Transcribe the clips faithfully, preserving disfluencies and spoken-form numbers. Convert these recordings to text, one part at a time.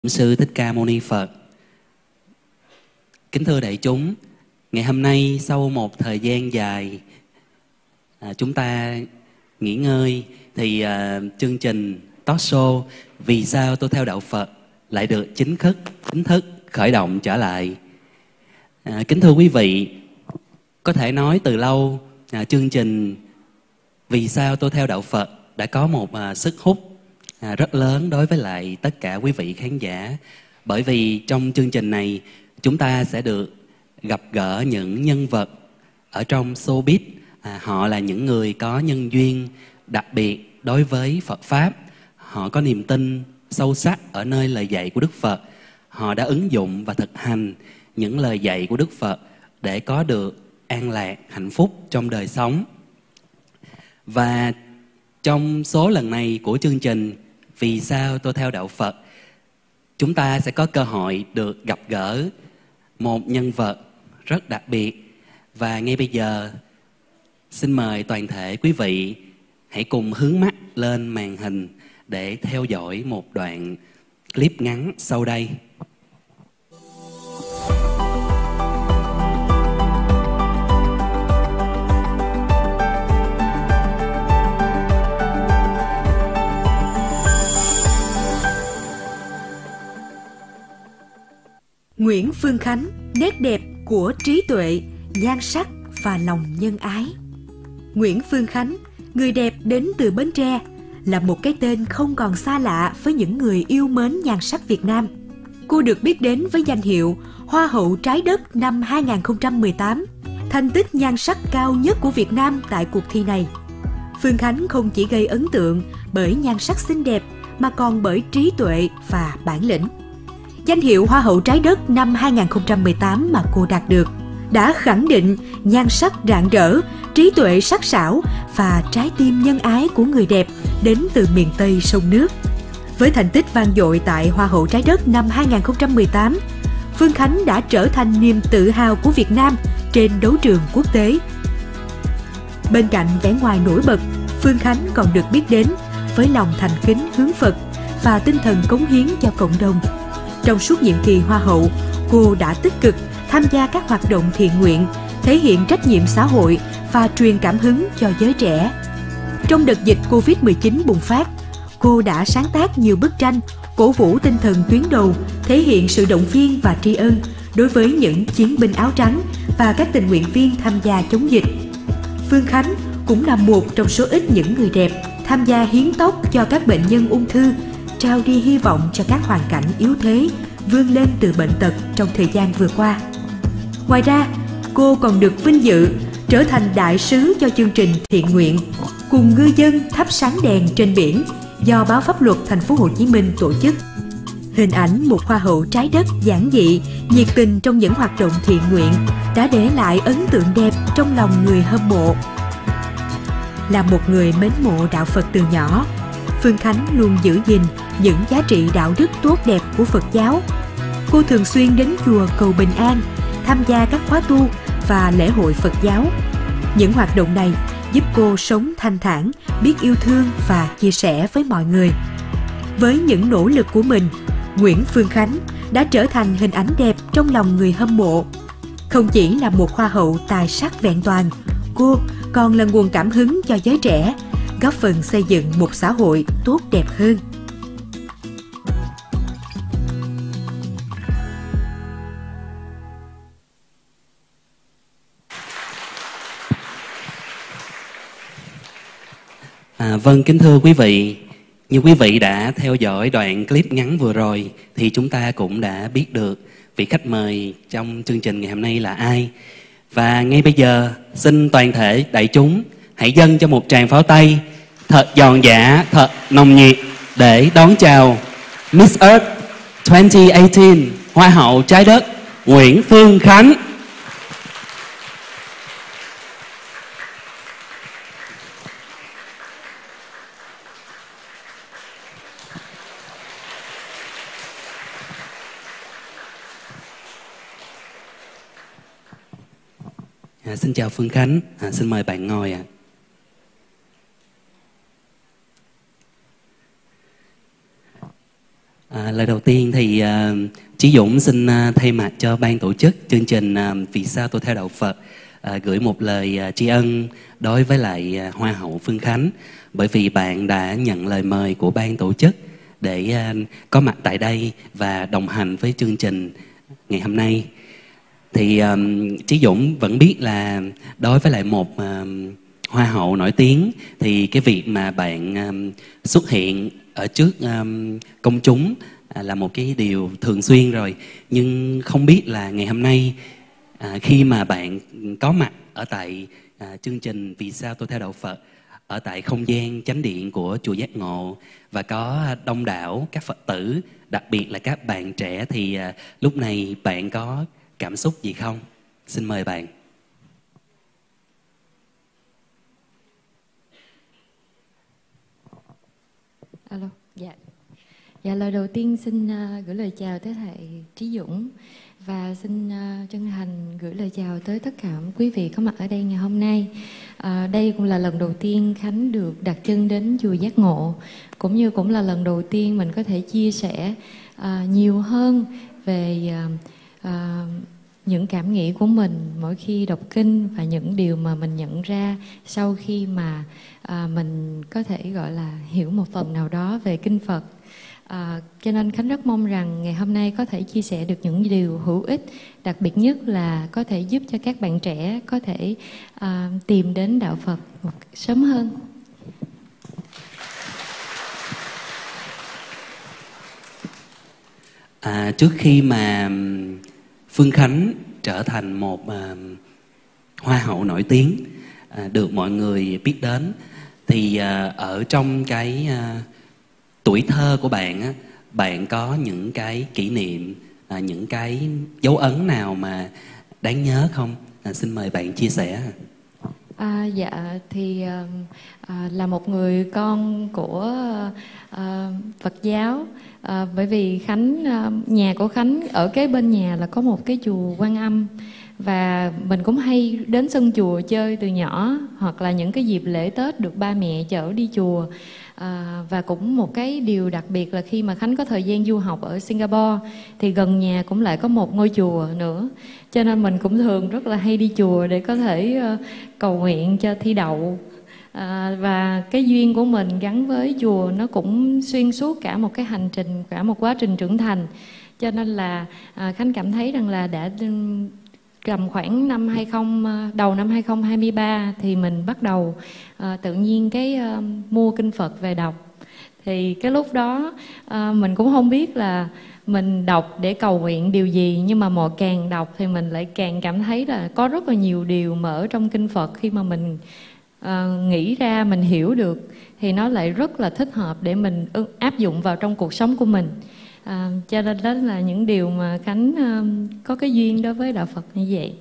Sư Thích Ca Mâu Ni Phật. Kính thưa đại chúng, ngày hôm nay sau một thời gian dài à, chúng ta nghỉ ngơi thì à, chương trình talk show Vì sao tôi theo đạo Phật lại được chính thức chính thức khởi động trở lại. À, kính thưa quý vị, có thể nói từ lâu à, chương trình Vì sao tôi theo đạo Phật đã có một à, sức hút À, rất lớn đối với lại tất cả quý vị khán giả. Bởi vì trong chương trình này chúng ta sẽ được gặp gỡ những nhân vật ở trong showbiz. à, Họ là những người có nhân duyên đặc biệt đối với Phật Pháp. Họ có niềm tin sâu sắc ở nơi lời dạy của Đức Phật. Họ đã ứng dụng và thực hành những lời dạy của Đức Phật để có được an lạc, hạnh phúc trong đời sống. Và trong số lần này của chương trình Vì sao tôi theo đạo Phật, chúng ta sẽ có cơ hội được gặp gỡ một nhân vật rất đặc biệt. Và ngay bây giờ, xin mời toàn thể quý vị hãy cùng hướng mắt lên màn hình để theo dõi một đoạn clip ngắn sau đây. Nguyễn Phương Khánh, nét đẹp của trí tuệ, nhan sắc và lòng nhân ái. Nguyễn Phương Khánh, người đẹp đến từ Bến Tre, là một cái tên không còn xa lạ với những người yêu mến nhan sắc Việt Nam. Cô được biết đến với danh hiệu Hoa hậu trái đất năm hai không một tám, thành tích nhan sắc cao nhất của Việt Nam tại cuộc thi này. Phương Khánh không chỉ gây ấn tượng bởi nhan sắc xinh đẹp mà còn bởi trí tuệ và bản lĩnh. Danh hiệu Hoa hậu trái đất năm hai không một tám mà cô đạt được đã khẳng định nhan sắc rạng rỡ, trí tuệ sắc sảo và trái tim nhân ái của người đẹp đến từ miền Tây sông nước. Với thành tích vang dội tại Hoa hậu trái đất năm hai không một tám, Phương Khánh đã trở thành niềm tự hào của Việt Nam trên đấu trường quốc tế. Bên cạnh vẻ ngoài nổi bật, Phương Khánh còn được biết đến với lòng thành kính hướng Phật và tinh thần cống hiến cho cộng đồng. Trong suốt nhiệm kỳ Hoa hậu, cô đã tích cực tham gia các hoạt động thiện nguyện, thể hiện trách nhiệm xã hội và truyền cảm hứng cho giới trẻ. Trong đợt dịch Covid mười chín bùng phát, cô đã sáng tác nhiều bức tranh cổ vũ tinh thần tuyến đầu, thể hiện sự động viên và tri ân đối với những chiến binh áo trắng và các tình nguyện viên tham gia chống dịch. Phương Khánh cũng là một trong số ít những người đẹp tham gia hiến tóc cho các bệnh nhân ung thư, trao đi hy vọng cho các hoàn cảnh yếu thế vươn lên từ bệnh tật trong thời gian vừa qua. Ngoài ra, cô còn được vinh dự trở thành đại sứ cho chương trình thiện nguyện Cùng ngư dân thắp sáng đèn trên biển do Báo Pháp Luật Thành phố Hồ Chí Minh tổ chức. Hình ảnh một hoa hậu trái đất giản dị, nhiệt tình trong những hoạt động thiện nguyện đã để lại ấn tượng đẹp trong lòng người hâm mộ. Là một người mến mộ đạo Phật từ nhỏ, Phương Khánh luôn giữ gìn những giá trị đạo đức tốt đẹp của Phật giáo. Cô thường xuyên đến chùa cầu bình an, tham gia các khóa tu và lễ hội Phật giáo. Những hoạt động này giúp cô sống thanh thản, biết yêu thương và chia sẻ với mọi người. Với những nỗ lực của mình, Nguyễn Phương Khánh đã trở thành hình ảnh đẹp trong lòng người hâm mộ. Không chỉ là một hoa hậu tài sắc vẹn toàn, cô còn là nguồn cảm hứng cho giới trẻ, góp phần xây dựng một xã hội tốt đẹp hơn. À, vâng, kính thưa quý vị, như quý vị đã theo dõi đoạn clip ngắn vừa rồi thì chúng ta cũng đã biết được vị khách mời trong chương trình ngày hôm nay là ai. Và ngay bây giờ, xin toàn thể đại chúng hãy dâng cho một tràng pháo tay thật giòn giã, thật nồng nhiệt để đón chào Miss Earth hai không một tám, Hoa hậu trái đất Nguyễn Phương Khánh. À, xin chào Phương Khánh, à, xin mời bạn ngồi ạ. À. À, À, lời đầu tiên thì uh, Chí Dũng xin uh, thay mặt cho ban tổ chức chương trình uh, Vì sao tôi theo đạo Phật uh, gửi một lời uh, tri ân đối với lại uh, Hoa hậu Phương Khánh, bởi vì bạn đã nhận lời mời của ban tổ chức để uh, có mặt tại đây và đồng hành với chương trình ngày hôm nay. Thì um, Chí Dũng vẫn biết là đối với lại một um, Hoa hậu nổi tiếng thì cái việc mà bạn um, xuất hiện ở trước um, công chúng à, là một cái điều thường xuyên rồi. Nhưng không biết là ngày hôm nay à, khi mà bạn có mặt ở tại à, chương trình Vì sao tôi theo đạo Phật, ở tại không gian chánh điện của chùa Giác Ngộ và có đông đảo các Phật tử, đặc biệt là các bạn trẻ, thì à, lúc này bạn có cảm xúc gì không? Xin mời bạn. Alo, dạ. Dạ, lời đầu tiên xin uh, gửi lời chào tới thầy Trí Dũng và xin uh, chân thành gửi lời chào tới tất cả quý vị có mặt ở đây ngày hôm nay. Uh, đây cũng là lần đầu tiên Khánh được đặt chân đến chùa Giác Ngộ, cũng như cũng là lần đầu tiên mình có thể chia sẻ uh, nhiều hơn về uh, uh, những cảm nghĩ của mình mỗi khi đọc kinh và những điều mà mình nhận ra sau khi mà à, mình có thể gọi là hiểu một phần nào đó về kinh Phật. À, cho nên Khánh rất mong rằng ngày hôm nay có thể chia sẻ được những điều hữu ích, đặc biệt nhất là có thể giúp cho các bạn trẻ có thể à, tìm đến đạo Phật một sớm hơn. À, trước khi mà Phương Khánh trở thành một uh, Hoa hậu nổi tiếng, uh, được mọi người biết đến, thì uh, ở trong cái uh, tuổi thơ của bạn á, bạn có những cái kỷ niệm, uh, những cái dấu ấn nào mà đáng nhớ không? Uh, xin mời bạn chia sẻ. À, dạ thì à, là một người con của à, Phật giáo, à, bởi vì Khánh à, nhà của Khánh ở kế bên nhà là có một cái chùa Quan Âm, và mình cũng hay đến sân chùa chơi từ nhỏ, hoặc là những cái dịp lễ Tết được ba mẹ chở đi chùa. À, và cũng một cái điều đặc biệt là khi mà Khánh có thời gian du học ở Singapore thì gần nhà cũng lại có một ngôi chùa nữa, cho nên mình cũng thường rất là hay đi chùa để có thể uh, cầu nguyện cho thi đậu. À, và cái duyên của mình gắn với chùa nó cũng xuyên suốt cả một cái hành trình, cả một quá trình trưởng thành, cho nên là à, Khánh cảm thấy rằng là đã tầm khoảng năm hai không đầu năm hai không hai ba thì mình bắt đầu à, tự nhiên cái à, mua kinh Phật về đọc. Thì cái lúc đó à, mình cũng không biết là mình đọc để cầu nguyện điều gì, nhưng mà mỗi càng đọc thì mình lại càng cảm thấy là có rất là nhiều điều mà ở trong kinh Phật khi mà mình à, nghĩ ra, mình hiểu được thì nó lại rất là thích hợp để mình áp dụng vào trong cuộc sống của mình. À, cho nên đó là những điều mà Khánh uh, có cái duyên đối với đạo Phật như vậy.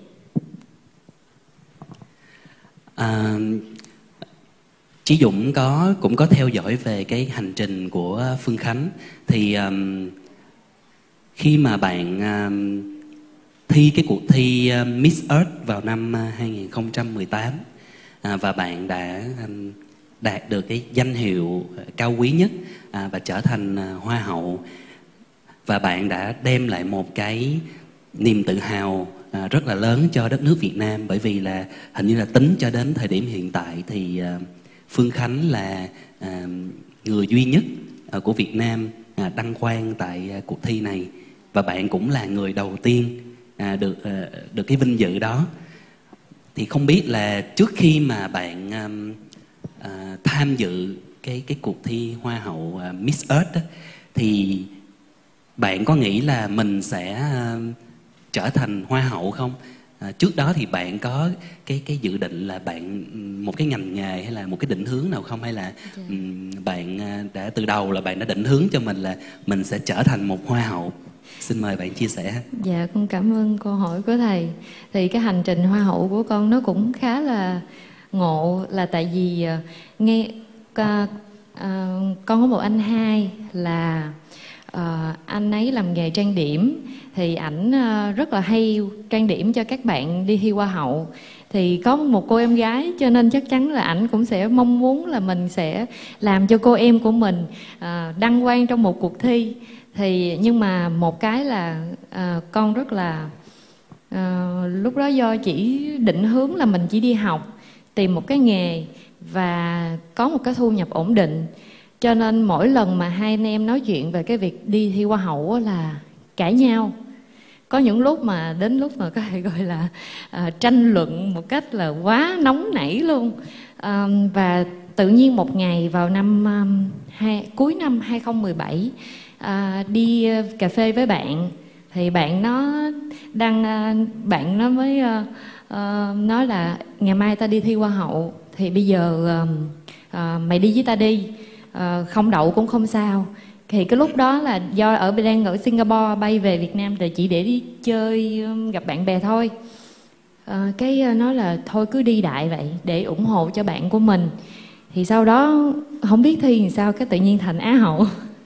À, Chí Dũng có cũng có theo dõi về cái hành trình của Phương Khánh. Thì um, khi mà bạn um, thi cái cuộc thi uh, Miss Earth vào năm uh, hai không một tám uh, và bạn đã um, đạt được cái danh hiệu cao quý nhất uh, và trở thành uh, Hoa hậu. Và bạn đã đem lại một cái niềm tự hào à, rất là lớn cho đất nước Việt Nam, bởi vì là hình như là tính cho đến thời điểm hiện tại thì à, Phương Khánh là à, người duy nhất à, của Việt Nam à, đăng quang tại à, cuộc thi này, và bạn cũng là người đầu tiên à, được à, được cái vinh dự đó. Thì không biết là trước khi mà bạn à, à, tham dự cái cái cuộc thi Hoa hậu à, Miss Earth đó, thì bạn có nghĩ là mình sẽ uh, trở thành Hoa hậu không? Uh, trước đó thì bạn có cái cái dự định là bạn một cái ngành nghề hay là một cái định hướng nào không? Hay là dạ. um, bạn uh, đã từ đầu là bạn đã định hướng cho mình là mình sẽ trở thành một Hoa hậu? Xin mời bạn chia sẻ. Dạ, con cảm ơn câu hỏi của thầy. Thì cái hành trình Hoa hậu của con nó cũng khá là ngộ, là tại vì uh, nghe uh, uh, con có một anh hai là Uh, anh ấy làm nghề trang điểm, thì ảnh uh, rất là hay trang điểm cho các bạn đi thi Hoa hậu. Thì có một cô em gái cho nên chắc chắn là ảnh cũng sẽ mong muốn là mình sẽ làm cho cô em của mình uh, đăng quang trong một cuộc thi. Thì nhưng mà một cái là à, con rất là à, lúc đó do chỉ định hướng là mình chỉ đi học, tìm một cái nghề và có một cái thu nhập ổn định, cho nên mỗi lần mà hai anh em nói chuyện về cái việc đi thi Hoa hậu là cãi nhau. Có những lúc mà đến lúc mà có thể gọi là à, tranh luận một cách là quá nóng nảy luôn. À, và tự nhiên một ngày vào năm um, hai, cuối năm hai không một bảy à, đi cà phê với bạn, thì bạn nó đang bạn nó mới uh, uh, nói là ngày mai ta đi thi Hoa hậu, thì bây giờ uh, uh, mày đi với ta đi, uh, không đậu cũng không sao. Thì cái lúc đó là do ở đang ở Singapore, bay về Việt Nam để chỉ để đi chơi gặp bạn bè thôi. À, cái nói là thôi cứ đi đại vậy để ủng hộ cho bạn của mình. Thì sau đó không biết thi làm sao cái tự nhiên thành Á hậu.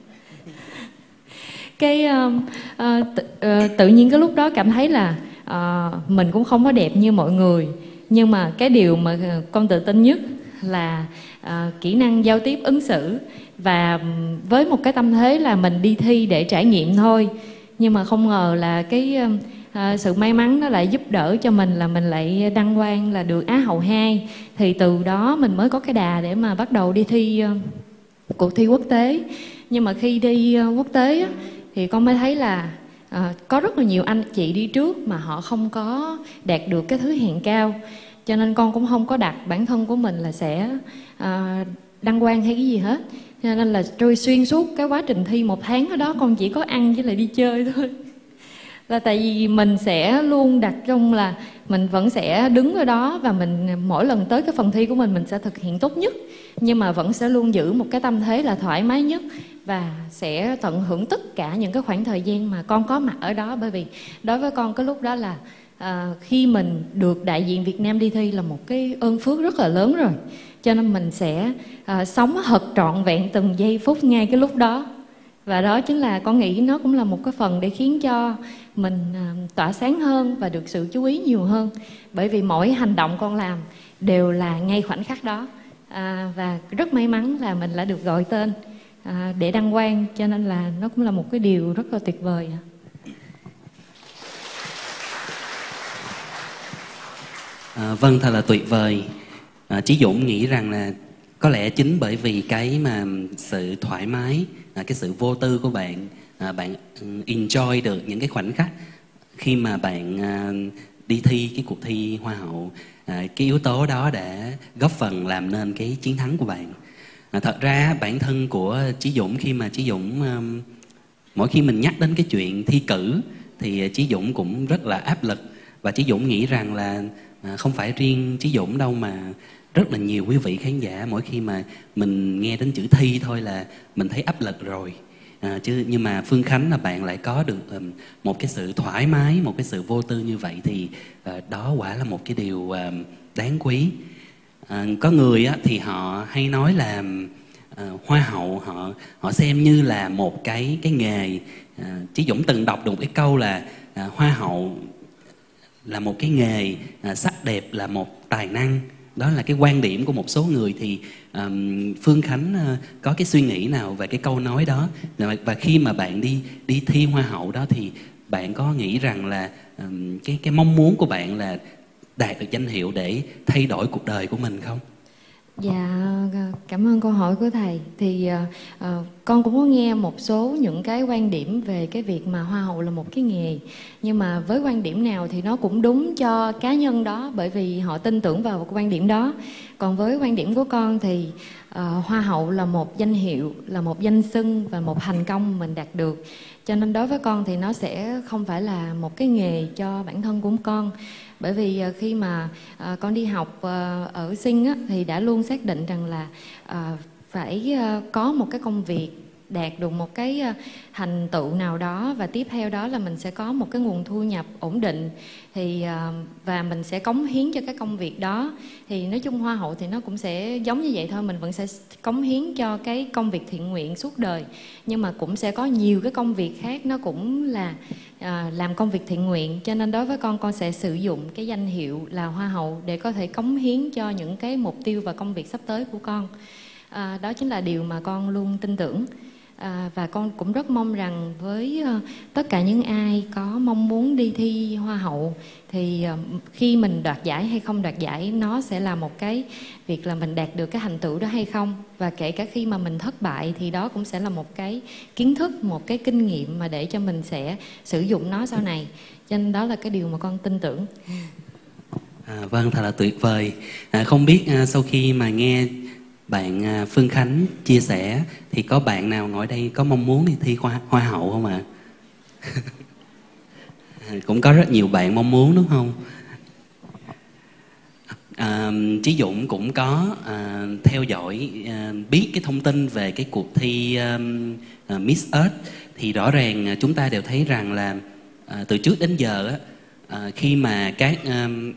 Cái uh, uh, tự, uh, tự nhiên cái lúc đó cảm thấy là uh, mình cũng không có đẹp như mọi người, nhưng mà cái điều mà con tự tin nhất là uh, kỹ năng giao tiếp ứng xử, và với một cái tâm thế là mình đi thi để trải nghiệm thôi. Nhưng mà không ngờ là cái uh, sự may mắn nó lại giúp đỡ cho mình là mình lại đăng quang là được Á hậu hai. Thì từ đó mình mới có cái đà để mà bắt đầu đi thi uh, cuộc thi quốc tế. Nhưng mà khi đi uh, quốc tế á, thì con mới thấy là uh, có rất là nhiều anh chị đi trước mà họ không có đạt được cái thứ hèn cao. Cho nên con cũng không có đặt bản thân của mình là sẽ uh, đăng quang hay cái gì hết. Cho nên là trôi xuyên suốt cái quá trình thi một tháng ở đó, con chỉ có ăn với lại đi chơi thôi. Là tại vì mình sẽ luôn đặt trong là mình vẫn sẽ đứng ở đó, và mình mỗi lần tới cái phần thi của mình mình sẽ thực hiện tốt nhất, nhưng mà vẫn sẽ luôn giữ một cái tâm thế là thoải mái nhất, và sẽ tận hưởng tất cả những cái khoảng thời gian mà con có mặt ở đó. Bởi vì đối với con cái lúc đó là à, khi mình được đại diện Việt Nam đi thi là một cái ơn phước rất là lớn rồi. Cho nên mình sẽ à, sống thật trọn vẹn từng giây phút ngay cái lúc đó. Và đó chính là con nghĩ nó cũng là một cái phần để khiến cho mình à, tỏa sáng hơn và được sự chú ý nhiều hơn. Bởi vì mỗi hành động con làm đều là ngay khoảnh khắc đó. à, Và rất may mắn là mình đã được gọi tên à, để đăng quang. Cho nên là nó cũng là một cái điều rất là tuyệt vời. à, Vâng, thật là tuyệt vời. à, Chí Dũng nghĩ rằng là có lẽ chính bởi vì cái mà sự thoải mái, à, cái sự vô tư của bạn, à, bạn enjoy được những cái khoảnh khắc khi mà bạn à, đi thi cái cuộc thi Hoa hậu. à, Cái yếu tố đó đã góp phần làm nên cái chiến thắng của bạn. à, Thật ra bản thân của Chí Dũng, khi mà Chí Dũng um, mỗi khi mình nhắc đến cái chuyện thi cử thì Chí Dũng cũng rất là áp lực. Và Chí Dũng nghĩ rằng là à, không phải riêng Chí Dũng đâu, mà rất là nhiều quý vị khán giả mỗi khi mà mình nghe đến chữ thi thôi là mình thấy áp lực rồi. à, chứ nhưng mà Phương Khánh là bạn lại có được um, một cái sự thoải mái, một cái sự vô tư như vậy, thì uh, đó quả là một cái điều um, đáng quý. à, Có người á, thì họ hay nói là uh, Hoa hậu họ họ xem như là một cái cái nghề. à, Chí Dũng từng đọc được một cái câu là uh, Hoa hậu là một cái nghề, à, sắc đẹp là một tài năng. Đó là cái quan điểm của một số người. Thì um, Phương Khánh uh, có cái suy nghĩ nào về cái câu nói đó? Và khi mà bạn đi đi thi Hoa hậu đó thì bạn có nghĩ rằng là um, cái cái mong muốn của bạn là đạt được danh hiệu để thay đổi cuộc đời của mình không? Dạ, cảm ơn câu hỏi của thầy. Thì uh, uh, con cũng có nghe một số những cái quan điểm về cái việc mà Hoa hậu là một cái nghề. Nhưng mà với quan điểm nào thì nó cũng đúng cho cá nhân đó, bởi vì họ tin tưởng vào cái quan điểm đó. Còn với quan điểm của con thì uh, Hoa hậu là một danh hiệu, là một danh xưng và một thành công mình đạt được. Cho nên đối với con thì nó sẽ không phải là một cái nghề cho bản thân của con. Bởi vì khi mà à, con đi học à, ở Sing á, thì đã luôn xác định rằng là à, phải à, có một cái công việc, đạt được một cái à, thành tựu nào đó, và tiếp theo đó là mình sẽ có một cái nguồn thu nhập ổn định, thì à, và mình sẽ cống hiến cho cái công việc đó. Thì nói chung Hoa hậu thì nó cũng sẽ giống như vậy thôi, mình vẫn sẽ cống hiến cho cái công việc thiện nguyện suốt đời. Nhưng mà cũng sẽ có nhiều cái công việc khác nó cũng là à, làm công việc thiện nguyện. Cho nên đối với con, con sẽ sử dụng cái danh hiệu là Hoa hậu để có thể cống hiến cho những cái mục tiêu và công việc sắp tới của con. à, Đó chính là điều mà con luôn tin tưởng. À, và con cũng rất mong rằng với uh, tất cả những ai có mong muốn đi thi Hoa hậu thì uh, khi mình đoạt giải hay không đoạt giải, nó sẽ là một cái việc là mình đạt được cái thành tựu đó hay không. Và kể cả khi mà mình thất bại thì đó cũng sẽ là một cái kiến thức, một cái kinh nghiệm mà để cho mình sẽ sử dụng nó sau này. Cho nên đó là cái điều mà con tin tưởng. À, vâng, thật là tuyệt vời. À, không biết à, sau khi mà nghe bạn à, Phương Khánh chia sẻ thì có bạn nào ngồi đây có mong muốn đi thi hoa, hoa hậu không ạ? À? Cũng có rất nhiều bạn mong muốn đúng không? À, Chí Dũng cũng có à, theo dõi à, biết cái thông tin về cái cuộc thi um, uh, Miss Earth. Thì rõ ràng à, chúng ta đều thấy rằng là à, từ trước đến giờ á, à, khi mà các um,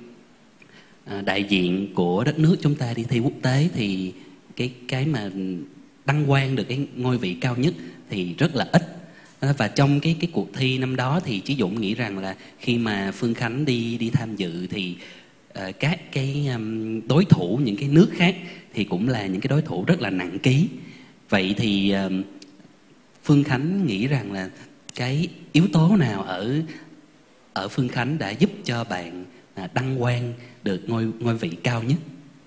à, đại diện của đất nước chúng ta đi thi quốc tế thì cái cái mà đăng quang được cái ngôi vị cao nhất thì rất là ít. À, và trong cái cái cuộc thi năm đó thì Chí Dũng nghĩ rằng là khi mà Phương Khánh đi đi tham dự thì uh, các cái um, đối thủ những cái nước khác thì cũng là những cái đối thủ rất là nặng ký. Vậy thì uh, Phương Khánh nghĩ rằng là cái yếu tố nào ở ở Phương Khánh đã giúp cho bạn uh, đăng quang được ngôi ngôi vị cao nhất?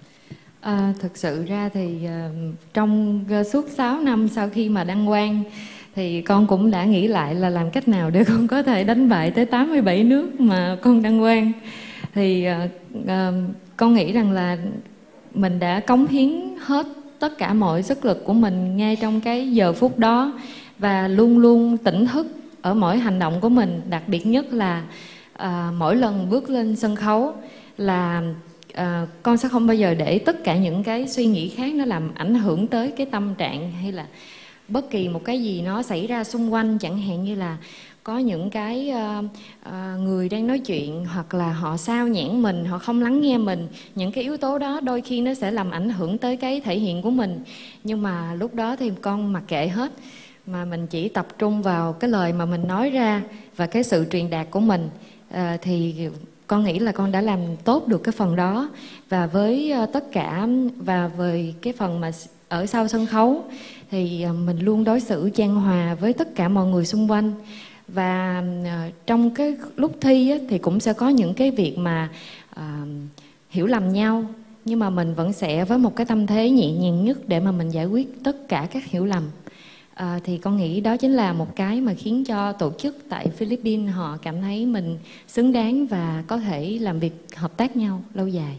À, thực sự ra thì uh, trong uh, suốt sáu năm sau khi mà đăng quang thì con cũng đã nghĩ lại là làm cách nào để con có thể đánh bại tới tám mươi bảy nước mà con đăng quang. Thì uh, uh, con nghĩ rằng là mình đã cống hiến hết tất cả mọi sức lực của mình ngay trong cái giờ phút đó, và luôn luôn tỉnh thức ở mỗi hành động của mình. Đặc biệt nhất là uh, mỗi lần bước lên sân khấu là À, con sẽ không bao giờ để tất cả những cái suy nghĩ khác nó làm ảnh hưởng tới cái tâm trạng, hay là bất kỳ một cái gì nó xảy ra xung quanh, chẳng hạn như là có những cái uh, uh, người đang nói chuyện hoặc là họ sao nhãng mình, họ không lắng nghe mình. Những cái yếu tố đó đôi khi nó sẽ làm ảnh hưởng tới cái thể hiện của mình. Nhưng mà lúc đó thì con mặc kệ hết, mà mình chỉ tập trung vào cái lời mà mình nói ra và cái sự truyền đạt của mình. uh, thì con nghĩ là con đã làm tốt được cái phần đó. Và với tất cả, và về cái phần mà ở sau sân khấu thì mình luôn đối xử chan hòa với tất cả mọi người xung quanh. Và trong cái lúc thi á, thì cũng sẽ có những cái việc mà à, hiểu lầm nhau, nhưng mà mình vẫn sẽ với một cái tâm thế nhẹ nhàng nhất để mà mình giải quyết tất cả các hiểu lầm. À, thì con nghĩ đó chính là một cái mà khiến cho tổ chức tại Philippines họ cảm thấy mình xứng đáng và có thể làm việc hợp tác nhau lâu dài.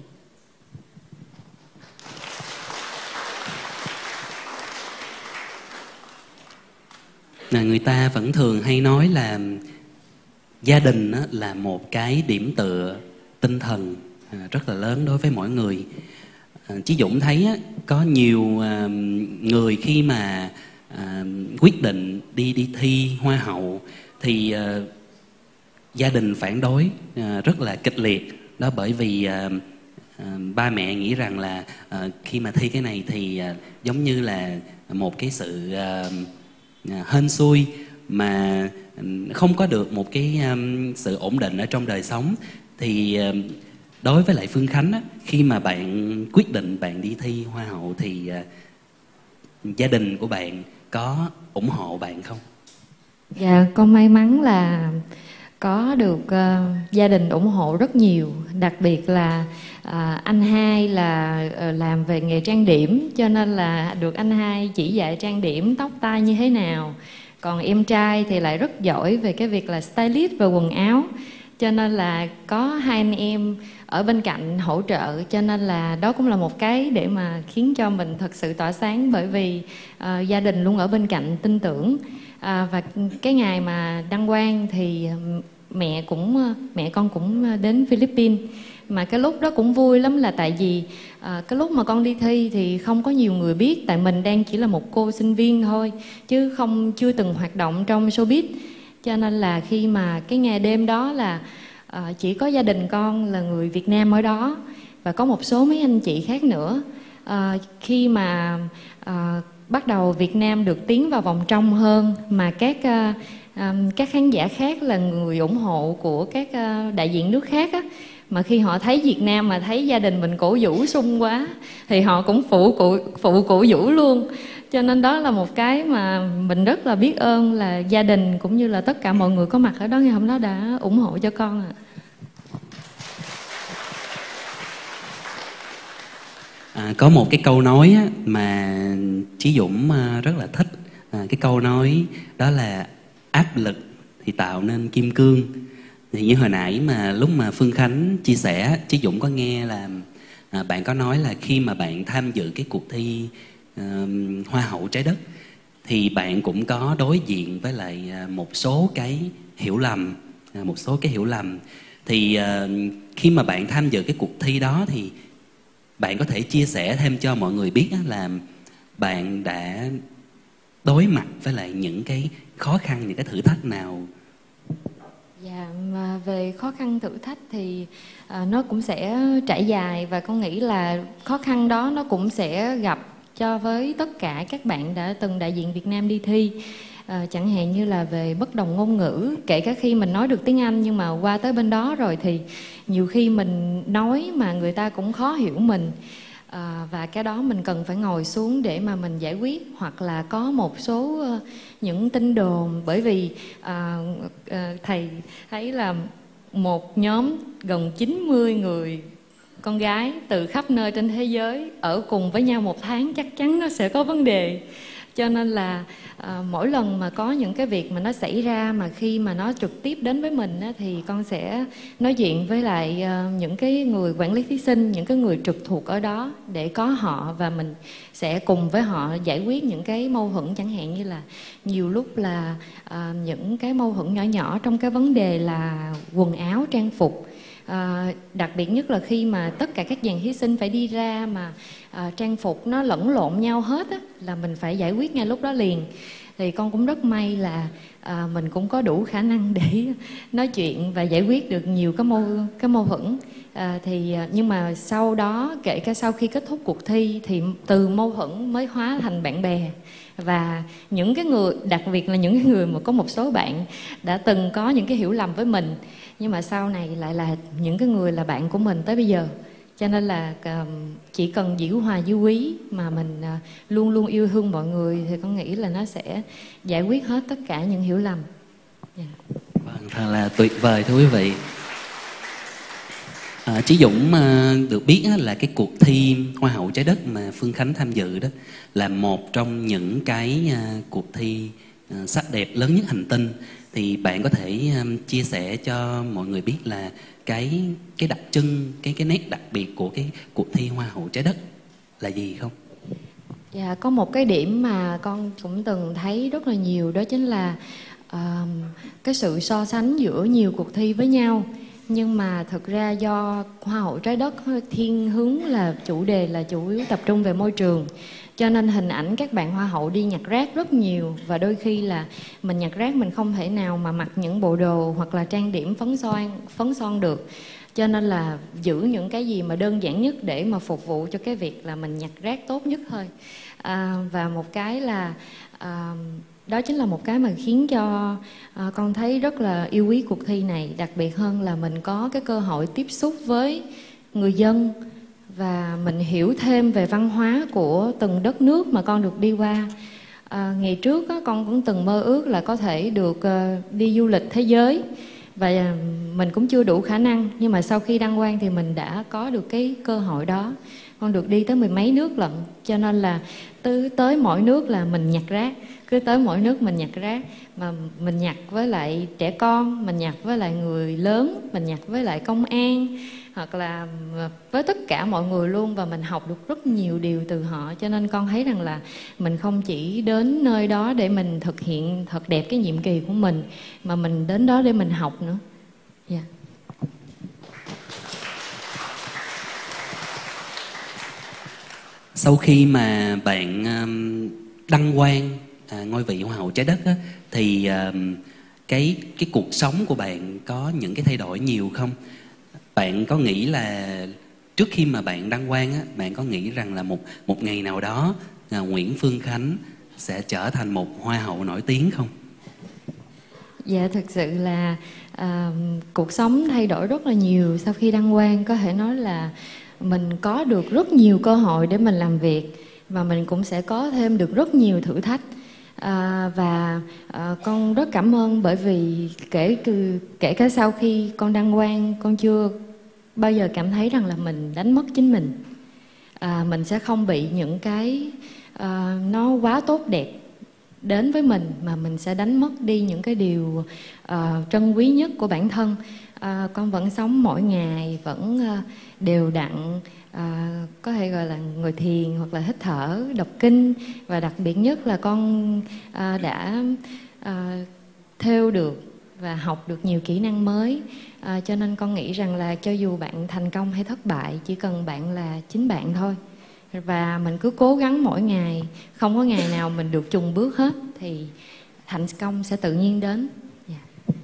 Người ta vẫn thường hay nói là gia đình là một cái điểm tựa tinh thần rất là lớn đối với mỗi người. Chí Dũng thấy có nhiều người khi mà À, quyết định đi đi thi Hoa hậu thì à, gia đình phản đối à, rất là kịch liệt đó, bởi vì à, à, ba mẹ nghĩ rằng là à, khi mà thi cái này thì à, giống như là một cái sự à, à, hên xui mà không có được một cái à, sự ổn định ở trong đời sống. Thì à, đối với lại Phương Khánh á, khi mà bạn quyết định bạn đi thi Hoa hậu thì à, gia đình của bạn có ủng hộ bạn không? Dạ, con may mắn là có được uh, gia đình ủng hộ rất nhiều. Đặc biệt là uh, anh hai là uh, làm về nghề trang điểm, cho nên là được anh hai chỉ dạy trang điểm, tóc tai như thế nào. Còn em trai thì lại rất giỏi về cái việc là stylist và quần áo, cho nên là có hai anh em ở bên cạnh hỗ trợ. Cho nên là đó cũng là một cái để mà khiến cho mình thật sự tỏa sáng, bởi vì uh, gia đình luôn ở bên cạnh tin tưởng. uh, Và cái ngày mà đăng quang thì mẹ cũng mẹ con cũng đến Philippines. Mà cái lúc đó cũng vui lắm, là tại vì uh, cái lúc mà con đi thi thì không có nhiều người biết, tại mình đang chỉ là một cô sinh viên thôi, chứ không chưa từng hoạt động trong showbiz. Cho nên là khi mà cái ngày đêm đó là uh, chỉ có gia đình con là người Việt Nam ở đó, và có một số mấy anh chị khác nữa. uh, Khi mà uh, bắt đầu Việt Nam được tiến vào vòng trong hơn, mà các uh, um, các khán giả khác là người ủng hộ của các uh, đại diện nước khác á, mà khi họ thấy Việt Nam mà thấy gia đình mình cổ vũ sung quá thì họ cũng phụ cụ phụ cổ vũ luôn. Cho nên đó là một cái mà mình rất là biết ơn là gia đình cũng như là tất cả mọi người có mặt ở đó ngày hôm đó đã ủng hộ cho con ạ. À, có một cái câu nói á, mà Chí Dũng à, rất là thích. À, cái câu nói đó là áp lực thì tạo nên kim cương. Thì như hồi nãy mà lúc mà Phương Khánh chia sẻ, Chí Dũng có nghe là à, bạn có nói là khi mà bạn tham dự cái cuộc thi à, Hoa hậu trái đất thì bạn cũng có đối diện với lại à, một số cái hiểu lầm, à, một số cái hiểu lầm. Thì à, khi mà bạn tham dự cái cuộc thi đó thì bạn có thể chia sẻ thêm cho mọi người biết là bạn đã đối mặt với lại những cái khó khăn, những cái thử thách nào? Dạ, mà về khó khăn thử thách thì à, nó cũng sẽ trải dài, và con nghĩ là khó khăn đó nó cũng sẽ gặp cho với tất cả các bạn đã từng đại diện Việt Nam đi thi. À, chẳng hạn như là về bất đồng ngôn ngữ, kể cả khi mình nói được tiếng Anh nhưng mà qua tới bên đó rồi thì nhiều khi mình nói mà người ta cũng khó hiểu mình. À, và cái đó mình cần phải ngồi xuống để mà mình giải quyết, hoặc là có một số uh, những tin đồn, bởi vì uh, uh, thầy thấy là một nhóm gần chín mươi người con gái từ khắp nơi trên thế giới ở cùng với nhau một tháng chắc chắn nó sẽ có vấn đề. Cho nên là à, mỗi lần mà có những cái việc mà nó xảy ra mà khi mà nó trực tiếp đến với mình á, thì con sẽ nói chuyện với lại à, những cái người quản lý thí sinh, những cái người trực thuộc ở đó để có họ, và mình sẽ cùng với họ giải quyết những cái mâu thuẫn. Chẳng hạn như là nhiều lúc là à, những cái mâu thuẫn nhỏ nhỏ trong cái vấn đề là quần áo trang phục. À, đặc biệt nhất là khi mà tất cả các dàn thí sinh phải đi ra mà à, trang phục nó lẫn lộn nhau hết á, là mình phải giải quyết ngay lúc đó liền. Thì con cũng rất may là à, mình cũng có đủ khả năng để nói chuyện và giải quyết được nhiều cái mâu cái mâu thuẫn. À, thì nhưng mà sau đó, kể cả sau khi kết thúc cuộc thi thì từ mâu thuẫn mới hóa thành bạn bè. Và những cái người, đặc biệt là những cái người mà có một số bạn đã từng có những cái hiểu lầm với mình, nhưng mà sau này lại là những cái người là bạn của mình tới bây giờ. Cho nên là chỉ cần giữ hòa giữ quý mà mình luôn luôn yêu thương mọi người thì con nghĩ là nó sẽ giải quyết hết tất cả những hiểu lầm. Yeah. Vâng, thật là tuyệt vời thưa quý vị. À, Chí Dũng à, được biết á, là cái cuộc thi Hoa hậu trái đất mà Phương Khánh tham dự đó là một trong những cái à, cuộc thi à, sắc đẹp lớn nhất hành tinh. Thì bạn có thể um, chia sẻ cho mọi người biết là cái cái đặc trưng, cái cái nét đặc biệt của cái cuộc thi Hoa hậu trái đất là gì không? Dạ, có một cái điểm mà con cũng từng thấy rất là nhiều, đó chính là uh, cái sự so sánh giữa nhiều cuộc thi với nhau. Nhưng mà thực ra do Hoa hậu trái đất thiên hướng là chủ đề là chủ yếu tập trung về môi trường, cho nên hình ảnh các bạn hoa hậu đi nhặt rác rất nhiều. Và đôi khi là mình nhặt rác mình không thể nào mà mặc những bộ đồ hoặc là trang điểm phấn son, phấn son được. Cho nên là giữ những cái gì mà đơn giản nhất để mà phục vụ cho cái việc là mình nhặt rác tốt nhất thôi. À, và một cái là à, đó chính là một cái mà khiến cho à, con thấy rất là yêu quý cuộc thi này. Đặc biệt hơn là mình có cái cơ hội tiếp xúc với người dân và mình hiểu thêm về văn hóa của từng đất nước mà con được đi qua. À, ngày trước á, con cũng từng mơ ước là có thể được uh, đi du lịch thế giới, và uh, mình cũng chưa đủ khả năng, nhưng mà sau khi đăng quang thì mình đã có được cái cơ hội đó. Con được đi tới mười mấy nước lận, cho nên là tới, tới mỗi nước là mình nhặt rác, cứ tới mỗi nước mình nhặt rác, mà mình nhặt với lại trẻ con, mình nhặt với lại người lớn, mình nhặt với lại công an, hoặc là với tất cả mọi người luôn, và mình học được rất nhiều điều từ họ. Cho nên con thấy rằng là mình không chỉ đến nơi đó để mình thực hiện thật đẹp cái nhiệm kỳ của mình, mà mình đến đó để mình học nữa. Dạ. Yeah. Sau khi mà bạn um, đăng quang à, ngôi vị Hoa hậu trái đất á, thì um, cái cái cuộc sống của bạn có những cái thay đổi nhiều không? Bạn có nghĩ là trước khi mà bạn đăng quang á, bạn có nghĩ rằng là một một ngày nào đó à, Nguyễn Phương Khánh sẽ trở thành một hoa hậu nổi tiếng không? Dạ, thực sự là à, cuộc sống thay đổi rất là nhiều sau khi đăng quang. Có thể nói là mình có được rất nhiều cơ hội để mình làm việc, và mình cũng sẽ có thêm được rất nhiều thử thách. À, và à, con rất cảm ơn bởi vì kể từ kể cả sau khi con đăng quang, con chưa bao giờ cảm thấy rằng là mình đánh mất chính mình. À, mình sẽ không bị những cái à, nó quá tốt đẹp đến với mình, mà mình sẽ đánh mất đi những cái điều à, trân quý nhất của bản thân. À, con vẫn sống mỗi ngày, vẫn à, đều đặn, à, có thể gọi là ngồi thiền hoặc là hít thở, đọc kinh, và đặc biệt nhất là con à, đã à, thêu được và học được nhiều kỹ năng mới. À, cho nên con nghĩ rằng là cho dù bạn thành công hay thất bại, chỉ cần bạn là chính bạn thôi, và mình cứ cố gắng mỗi ngày, không có ngày nào mình được chùng bước hết, thì thành công sẽ tự nhiên đến. Yeah.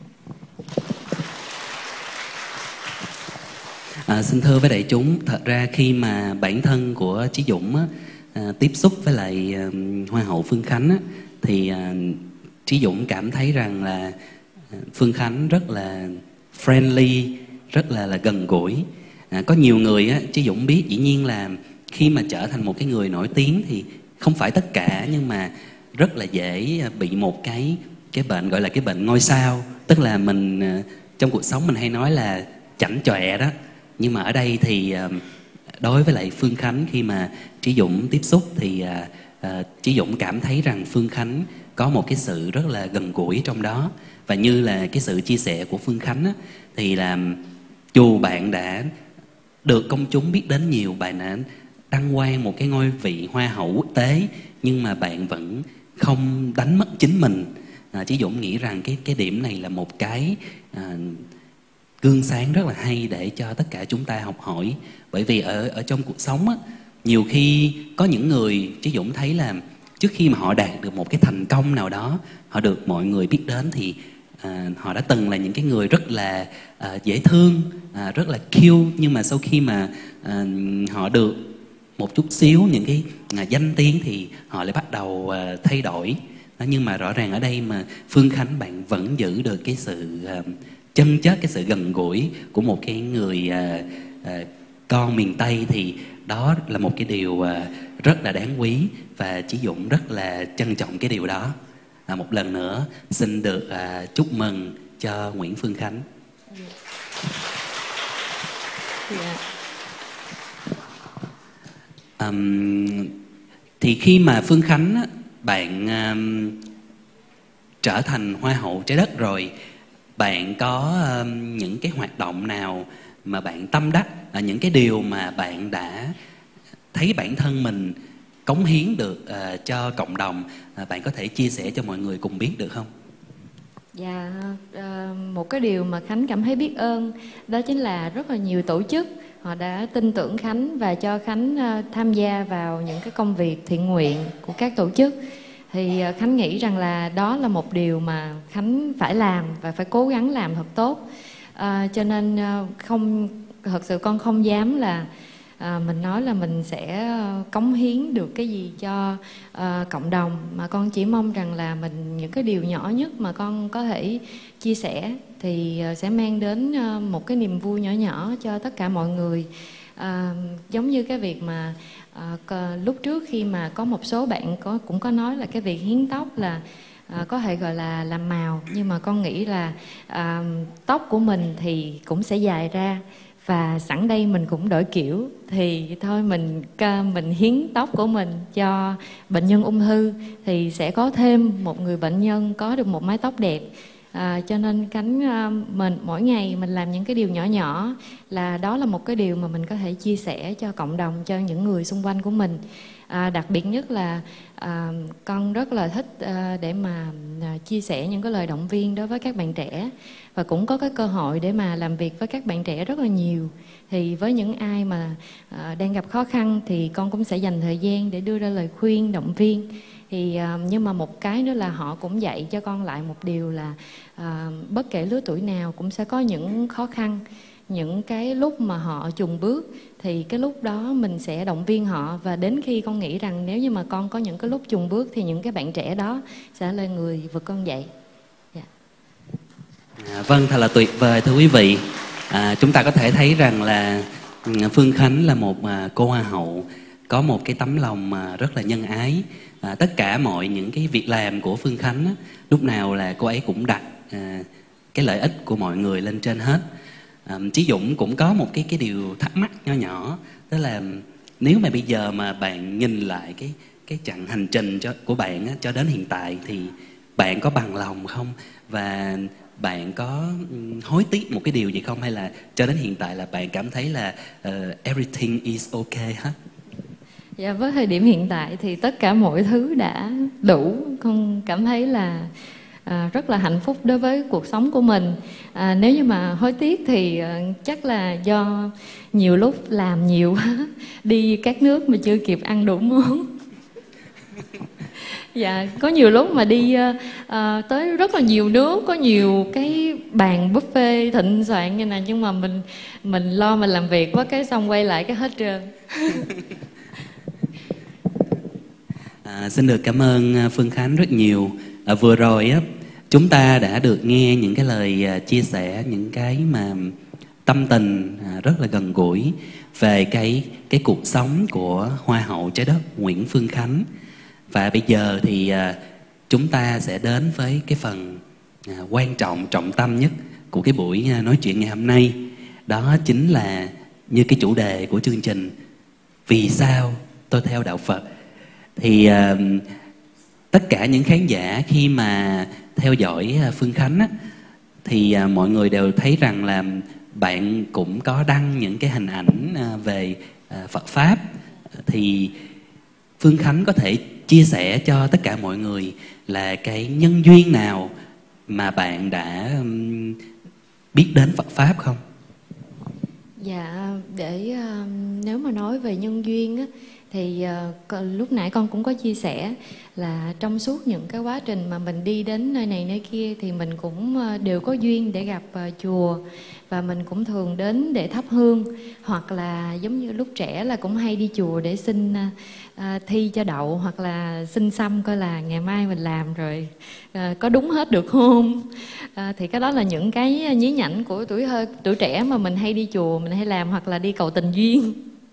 À, xin thưa với đại chúng, thật ra khi mà bản thân của Chí Dũng á, à, tiếp xúc với lại à, Hoa hậu Phương Khánh á, thì à, Chí Dũng cảm thấy rằng là Phương Khánh rất là friendly, rất là là gần gũi. À, có nhiều người á, Chí Dũng biết, dĩ nhiên là khi mà trở thành một cái người nổi tiếng thì không phải tất cả, nhưng mà rất là dễ bị một cái cái bệnh gọi là cái bệnh ngôi sao, tức là mình trong cuộc sống mình hay nói là chảnh chọe đó. Nhưng mà ở đây thì đối với lại Phương Khánh, khi mà Chí Dũng tiếp xúc thì Chí Dũng cảm thấy rằng Phương Khánh có một cái sự rất là gần gũi trong đó. Và như là cái sự chia sẻ của Phương Khánh á, thì là dù bạn đã được công chúng biết đến nhiều, bạn đã đăng quang một cái ngôi vị Hoa hậu quốc tế, nhưng mà bạn vẫn không đánh mất chính mình. À, Chí Dũng nghĩ rằng cái cái điểm này là một cái à, gương sáng rất là hay để cho tất cả chúng ta học hỏi. Bởi vì ở ở trong cuộc sống á, nhiều khi có những người Chí Dũng thấy là trước khi mà họ đạt được một cái thành công nào đó, họ được mọi người biết đến, thì à, họ đã từng là những cái người rất là à, dễ thương, à, rất là cute, nhưng mà sau khi mà à, họ được một chút xíu những cái à, danh tiếng thì họ lại bắt đầu à, thay đổi. À, nhưng mà rõ ràng ở đây mà Phương Khánh, bạn vẫn giữ được cái sự à, chân chất, cái sự gần gũi của một cái người à, à, con miền Tây, thì đó là một cái điều à, rất là đáng quý, và Chí Dũng rất là trân trọng cái điều đó. À, một lần nữa xin được à, chúc mừng cho Nguyễn Phương Khánh. Yeah. Um, thì khi mà Phương Khánh, bạn um, trở thành Hoa hậu Trái Đất rồi, bạn có um, những cái hoạt động nào mà bạn tâm đắc, à, những cái điều mà bạn đã thấy bản thân mình cống hiến được uh, cho cộng đồng, uh, bạn có thể chia sẻ cho mọi người cùng biết được không? Dạ, uh, một cái điều mà Khánh cảm thấy biết ơn đó chính là rất là nhiều tổ chức họ đã tin tưởng Khánh và cho Khánh uh, tham gia vào những cái công việc thiện nguyện của các tổ chức. Thì uh, Khánh nghĩ rằng là đó là một điều mà Khánh phải làm và phải cố gắng làm thật tốt. Uh, cho nên uh, không thật sự con không dám là À, mình nói là mình sẽ cống hiến được cái gì cho à, cộng đồng, mà con chỉ mong rằng là mình những cái điều nhỏ nhất mà con có thể chia sẻ thì sẽ mang đến một cái niềm vui nhỏ nhỏ cho tất cả mọi người. À, giống như cái việc mà à, lúc trước khi mà có một số bạn có cũng có nói là cái việc hiến tóc là à, có thể gọi là làm màu, nhưng mà con nghĩ là à, tóc của mình thì cũng sẽ dài ra, và sẵn đây mình cũng đổi kiểu, thì thôi mình mình hiến tóc của mình cho bệnh nhân ung thư, thì sẽ có thêm một người bệnh nhân có được một mái tóc đẹp. À, cho nên Khánh mình mỗi ngày mình làm những cái điều nhỏ nhỏ, là đó là một cái điều mà mình có thể chia sẻ cho cộng đồng, cho những người xung quanh của mình. À, đặc biệt nhất là à, con rất là thích à, để mà à, chia sẻ những cái lời động viên đối với các bạn trẻ, và cũng có cái cơ hội để mà làm việc với các bạn trẻ rất là nhiều. Thì với những ai mà à, đang gặp khó khăn thì con cũng sẽ dành thời gian để đưa ra lời khuyên, động viên. Thì à, nhưng mà một cái nữa là họ cũng dạy cho con lại một điều là à, bất kể lứa tuổi nào cũng sẽ có những khó khăn, những cái lúc mà họ chùn bước, thì cái lúc đó mình sẽ động viên họ. Và đến khi con nghĩ rằng nếu như mà con có những cái lúc chùn bước thì những cái bạn trẻ đó sẽ là người vượt con dậy. Yeah. À, vâng, thật là tuyệt vời thưa quý vị. À, chúng ta có thể thấy rằng là Phương Khánh là một à, cô Hoa hậu có một cái tấm lòng mà rất là nhân ái. À, tất cả mọi những cái việc làm của Phương Khánh á, lúc nào là cô ấy cũng đặt à, cái lợi ích của mọi người lên trên hết. À, Chí Dũng cũng có một cái cái điều thắc mắc nho nhỏ, đó là nếu mà bây giờ mà bạn nhìn lại cái cái chặng hành trình cho, của bạn á, cho đến hiện tại thì bạn có bằng lòng không, và bạn có hối tiếc một cái điều gì không, hay là cho đến hiện tại là bạn cảm thấy là uh, everything is okay hết? Dạ, với thời điểm hiện tại thì tất cả mọi thứ đã đủ. Con cảm thấy là à, rất là hạnh phúc đối với cuộc sống của mình. À, nếu như mà hối tiếc thì à, chắc là do nhiều lúc làm nhiều quá, đi các nước mà chưa kịp ăn đủ món. Dạ, có nhiều lúc mà đi à, tới rất là nhiều nước, có nhiều cái bàn buffet thịnh soạn như này, nhưng mà mình mình lo mình làm việc quá, cái xong quay lại cái hết trơn. À, xin được cảm ơn Phương Khánh rất nhiều. À, vừa rồi á, chúng ta đã được nghe những cái lời à, chia sẻ, những cái mà tâm tình à, rất là gần gũi về cái cái cuộc sống của Hoa hậu trái đất Nguyễn Phương Khánh. Và bây giờ thì à, chúng ta sẽ đến với cái phần à, quan trọng, trọng tâm nhất của cái buổi à, nói chuyện ngày hôm nay. Đó chính là như cái chủ đề của chương trình, vì sao tôi theo đạo Phật. Thì uh, tất cả những khán giả khi mà theo dõi uh, Phương Khánh á, thì uh, mọi người đều thấy rằng là bạn cũng có đăng những cái hình ảnh uh, về uh, Phật Pháp. Thì Phương Khánh có thể chia sẻ cho tất cả mọi người là cái nhân duyên nào mà bạn đã um, biết đến Phật Pháp không? Dạ, để uh, nếu mà nói về nhân duyên á, thì uh, lúc nãy con cũng có chia sẻ là trong suốt những cái quá trình mà mình đi đến nơi này nơi kia thì mình cũng uh, đều có duyên để gặp uh, chùa, và mình cũng thường đến để thắp hương, hoặc là giống như lúc trẻ là cũng hay đi chùa để xin uh, uh, thi cho đậu, hoặc là xin xăm coi là ngày mai mình làm rồi uh, có đúng hết được không. Uh, thì cái đó là những cái nhí nhảnh của tuổi hơi tuổi trẻ mà mình hay đi chùa, mình hay làm, hoặc là đi cầu tình duyên.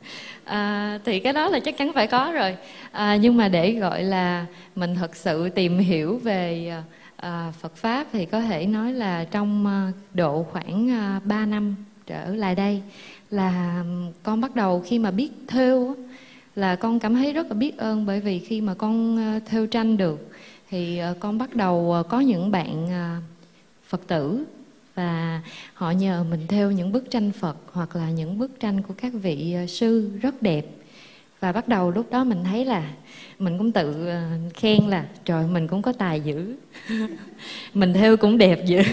À, thì cái đó là chắc chắn phải có rồi. À, nhưng mà để gọi là mình thật sự tìm hiểu về à, Phật Pháp thì có thể nói là trong à, độ khoảng à, ba năm trở lại đây là con bắt đầu, khi mà biết thêu là con cảm thấy rất là biết ơn, bởi vì khi mà con à, thêu tranh được thì à, con bắt đầu à, có những bạn à, Phật tử, và họ nhờ mình thêu những bức tranh Phật hoặc là những bức tranh của các vị sư rất đẹp. Và bắt đầu lúc đó mình thấy là mình cũng tự khen là trời, mình cũng có tài dữ. Mình thêu cũng đẹp dữ.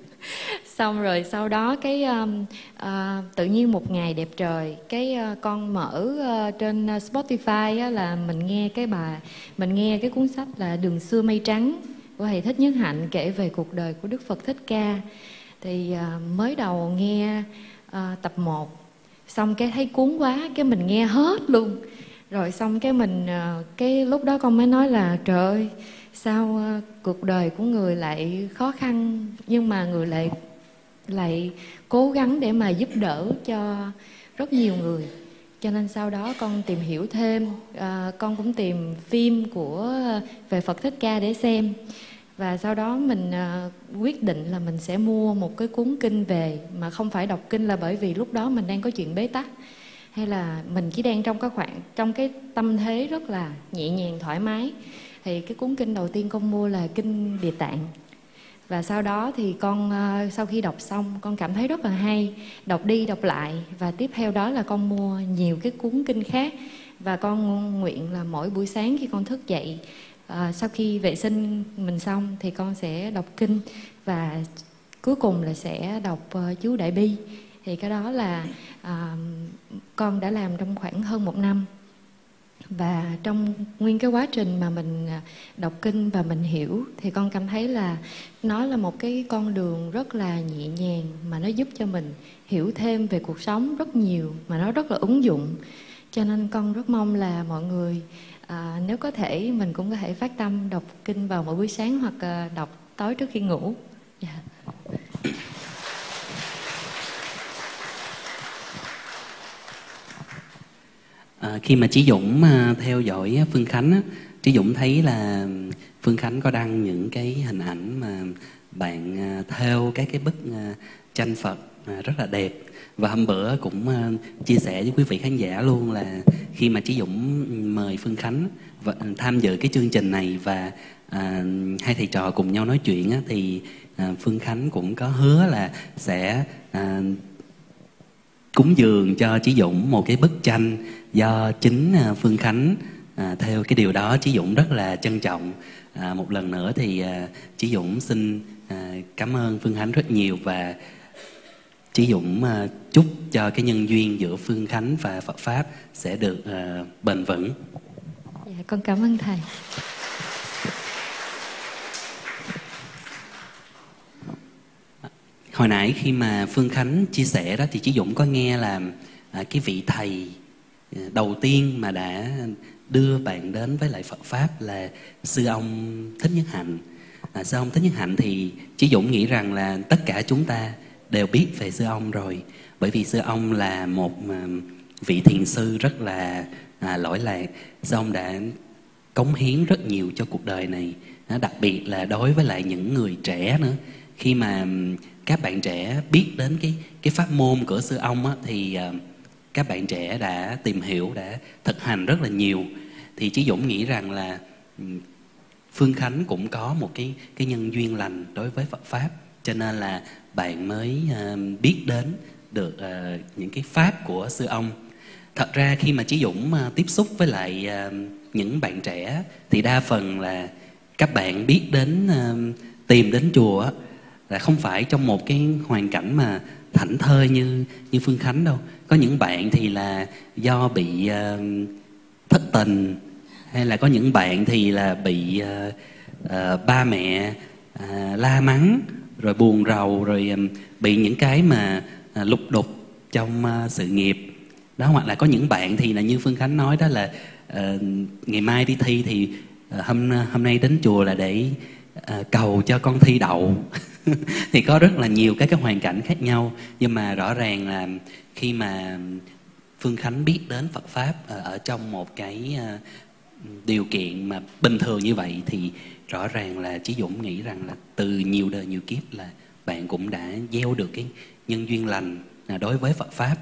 Xong rồi sau đó cái uh, tự nhiên một ngày đẹp trời, cái uh, con mở uh, trên Spotify á, là mình nghe cái bài mình nghe cái cuốn sách là Đường Xưa Mây Trắng của thầy Thích Nhất Hạnh, kể về cuộc đời của Đức Phật Thích Ca. Thì uh, mới đầu nghe uh, tập một, xong cái thấy cuốn quá, cái mình nghe hết luôn. Rồi xong cái mình uh, cái lúc đó con mới nói là trời ơi, sao uh, cuộc đời của người lại khó khăn, nhưng mà người lại lại cố gắng để mà giúp đỡ cho rất nhiều người. Cho nên sau đó con tìm hiểu thêm, uh, con cũng tìm phim của về Phật Thích Ca để xem. Và sau đó mình uh, quyết định là mình sẽ mua một cái cuốn kinh về, mà không phải đọc kinh là bởi vì lúc đó mình đang có chuyện bế tắc, hay là mình chỉ đang trong cái khoảng trong cái tâm thế rất là nhẹ nhàng thoải mái. Thì cái cuốn kinh đầu tiên con mua là kinh Địa Tạng. Và sau đó thì con uh, sau khi đọc xong con cảm thấy rất là hay, đọc đi đọc lại, và tiếp theo đó là con mua nhiều cái cuốn kinh khác. Và con nguyện là mỗi buổi sáng khi con thức dậy, À, sau khi vệ sinh mình xong thì con sẽ đọc kinh, và cuối cùng là sẽ đọc uh, chú Đại Bi. Thì cái đó là uh, con đã làm trong khoảng hơn một năm. Và trong nguyên cái quá trình mà mình đọc kinh và mình hiểu thì con cảm thấy là nó là một cái con đường rất là nhẹ nhàng, mà nó giúp cho mình hiểu thêm về cuộc sống rất nhiều, mà nó rất là ứng dụng. Cho nên con rất mong là mọi người À, nếu có thể mình cũng có thể phát tâm đọc kinh vào mỗi buổi sáng, hoặc uh, đọc tối trước khi ngủ. Yeah. À, khi mà Chí Dũng à, theo dõi Phương Khánh á, Chí Dũng thấy là Phương Khánh có đăng những cái hình ảnh mà bạn à, theo các cái bức à, tranh Phật à, rất là đẹp. Và hôm bữa cũng à, chia sẻ với quý vị khán giả luôn là khi mà Chí Dũng mời Phương Khánh và, tham dự cái chương trình này và à, hai thầy trò cùng nhau nói chuyện á, thì à, Phương Khánh cũng có hứa là sẽ à, cúng dường cho Chí Dũng một cái bức tranh do chính à, Phương Khánh à, theo cái điều đó Chí Dũng rất là trân trọng. À, một lần nữa thì à, Chí Dũng xin à, cảm ơn Phương Khánh rất nhiều và Chí Dũng à, chúc cho cái nhân duyên giữa Phương Khánh và Phật Pháp sẽ được à, bền vững. Dạ, con cảm ơn thầy. Hồi nãy khi mà Phương Khánh chia sẻ đó thì Chí Dũng có nghe là à, cái vị thầy đầu tiên mà đã đưa bạn đến với lại Phật Pháp là sư ông Thích Nhất Hạnh. À, sư ông Thích Nhất Hạnh thì Chí Dũng nghĩ rằng là tất cả chúng ta đều biết về sư ông rồi, bởi vì sư ông là một à, vị thiền sư rất là à, lỗi lạc. Sư ông đã cống hiến rất nhiều cho cuộc đời này, à, đặc biệt là đối với lại những người trẻ nữa. Khi mà các bạn trẻ biết đến cái cái pháp môn của sư ông á, thì uh, các bạn trẻ đã tìm hiểu, đã thực hành rất là nhiều. Thì Chí Dũng nghĩ rằng là um, Phương Khánh cũng có một cái cái nhân duyên lành đối với Phật Pháp, cho nên là bạn mới uh, biết đến được uh, những cái pháp của sư ông. Thật ra khi mà Chí Dũng uh, tiếp xúc với lại uh, những bạn trẻ thì đa phần là các bạn biết đến uh, tìm đến chùa á, là không phải trong một cái hoàn cảnh mà thảnh thơi như như Phương Khánh đâu. Có những bạn thì là do bị uh, thất tình, hay là có những bạn thì là bị uh, uh, ba mẹ uh, la mắng, rồi buồn rầu, rồi um, bị những cái mà uh, lục đục trong uh, sự nghiệp đó. Hoặc là có những bạn thì là như Phương Khánh nói đó là uh, ngày mai đi thi thì uh, hôm hôm nay đến chùa là để uh, cầu cho con thi đậu. Thì có rất là nhiều các cái hoàn cảnh khác nhau, nhưng mà rõ ràng là khi mà Phương Khánh biết đến Phật Pháp ở, ở trong một cái uh, điều kiện mà bình thường như vậy thì rõ ràng là Chí Dũng nghĩ rằng là từ nhiều đời nhiều kiếp là bạn cũng đã gieo được cái nhân duyên lành đối với Phật Pháp.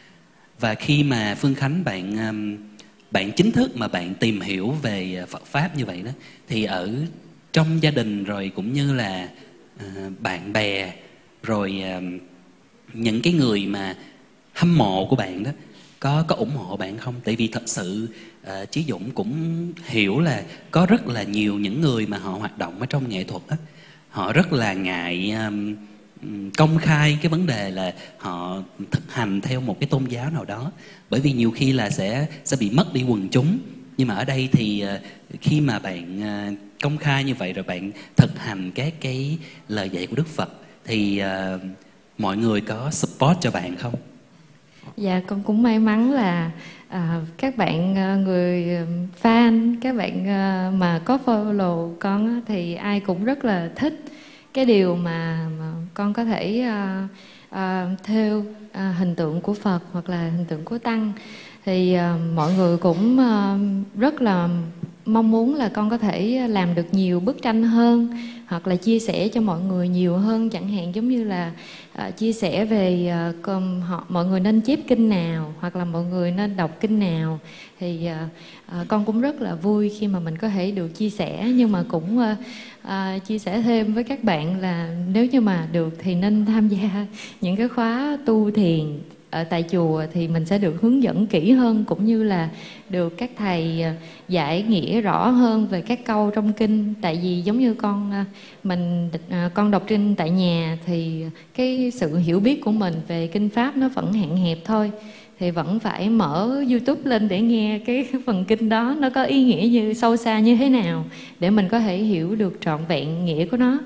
Và khi mà Phương Khánh bạn um, bạn chính thức mà bạn tìm hiểu về Phật Pháp như vậy đó, thì ở trong gia đình rồi cũng như là uh, bạn bè rồi uh, những cái người mà hâm mộ của bạn đó có có ủng hộ bạn không? Tại vì thật sự uh, Chí Dũng cũng hiểu là có rất là nhiều những người mà họ hoạt động ở trong nghệ thuật á, họ rất là ngại um, công khai cái vấn đề là họ thực hành theo một cái tôn giáo nào đó, bởi vì nhiều khi là sẽ sẽ bị mất đi quần chúng. Nhưng mà ở đây thì uh, khi mà bạn uh, công khai như vậy rồi bạn thực hành các cái lời dạy của Đức Phật thì uh, mọi người có support cho bạn không? Dạ, con cũng may mắn là à, các bạn người fan, các bạn à, mà có follow con á, thì ai cũng rất là thích cái điều mà, mà con có thể à, à, theo à, hình tượng của Phật hoặc là hình tượng của Tăng. Thì à, mọi người cũng à, rất là mong muốn là con có thể làm được nhiều bức tranh hơn, hoặc là chia sẻ cho mọi người nhiều hơn, chẳng hạn giống như là uh, chia sẻ về uh, com, họ, mọi người nên chép kinh nào, hoặc là mọi người nên đọc kinh nào. Thì uh, uh, con cũng rất là vui khi mà mình có thể được chia sẻ, nhưng mà cũng uh, uh, chia sẻ thêm với các bạn là nếu như mà được thì nên tham gia những cái khóa tu thiền ở tại chùa, thì mình sẽ được hướng dẫn kỹ hơn, cũng như là được các thầy giải nghĩa rõ hơn về các câu trong kinh. Tại vì giống như con mình con đọc kinh tại nhà thì cái sự hiểu biết của mình về kinh pháp nó vẫn hạn hẹp thôi, thì vẫn phải mở YouTube lên để nghe cái phần kinh đó nó có ý nghĩa như sâu xa như thế nào để mình có thể hiểu được trọn vẹn nghĩa của nó.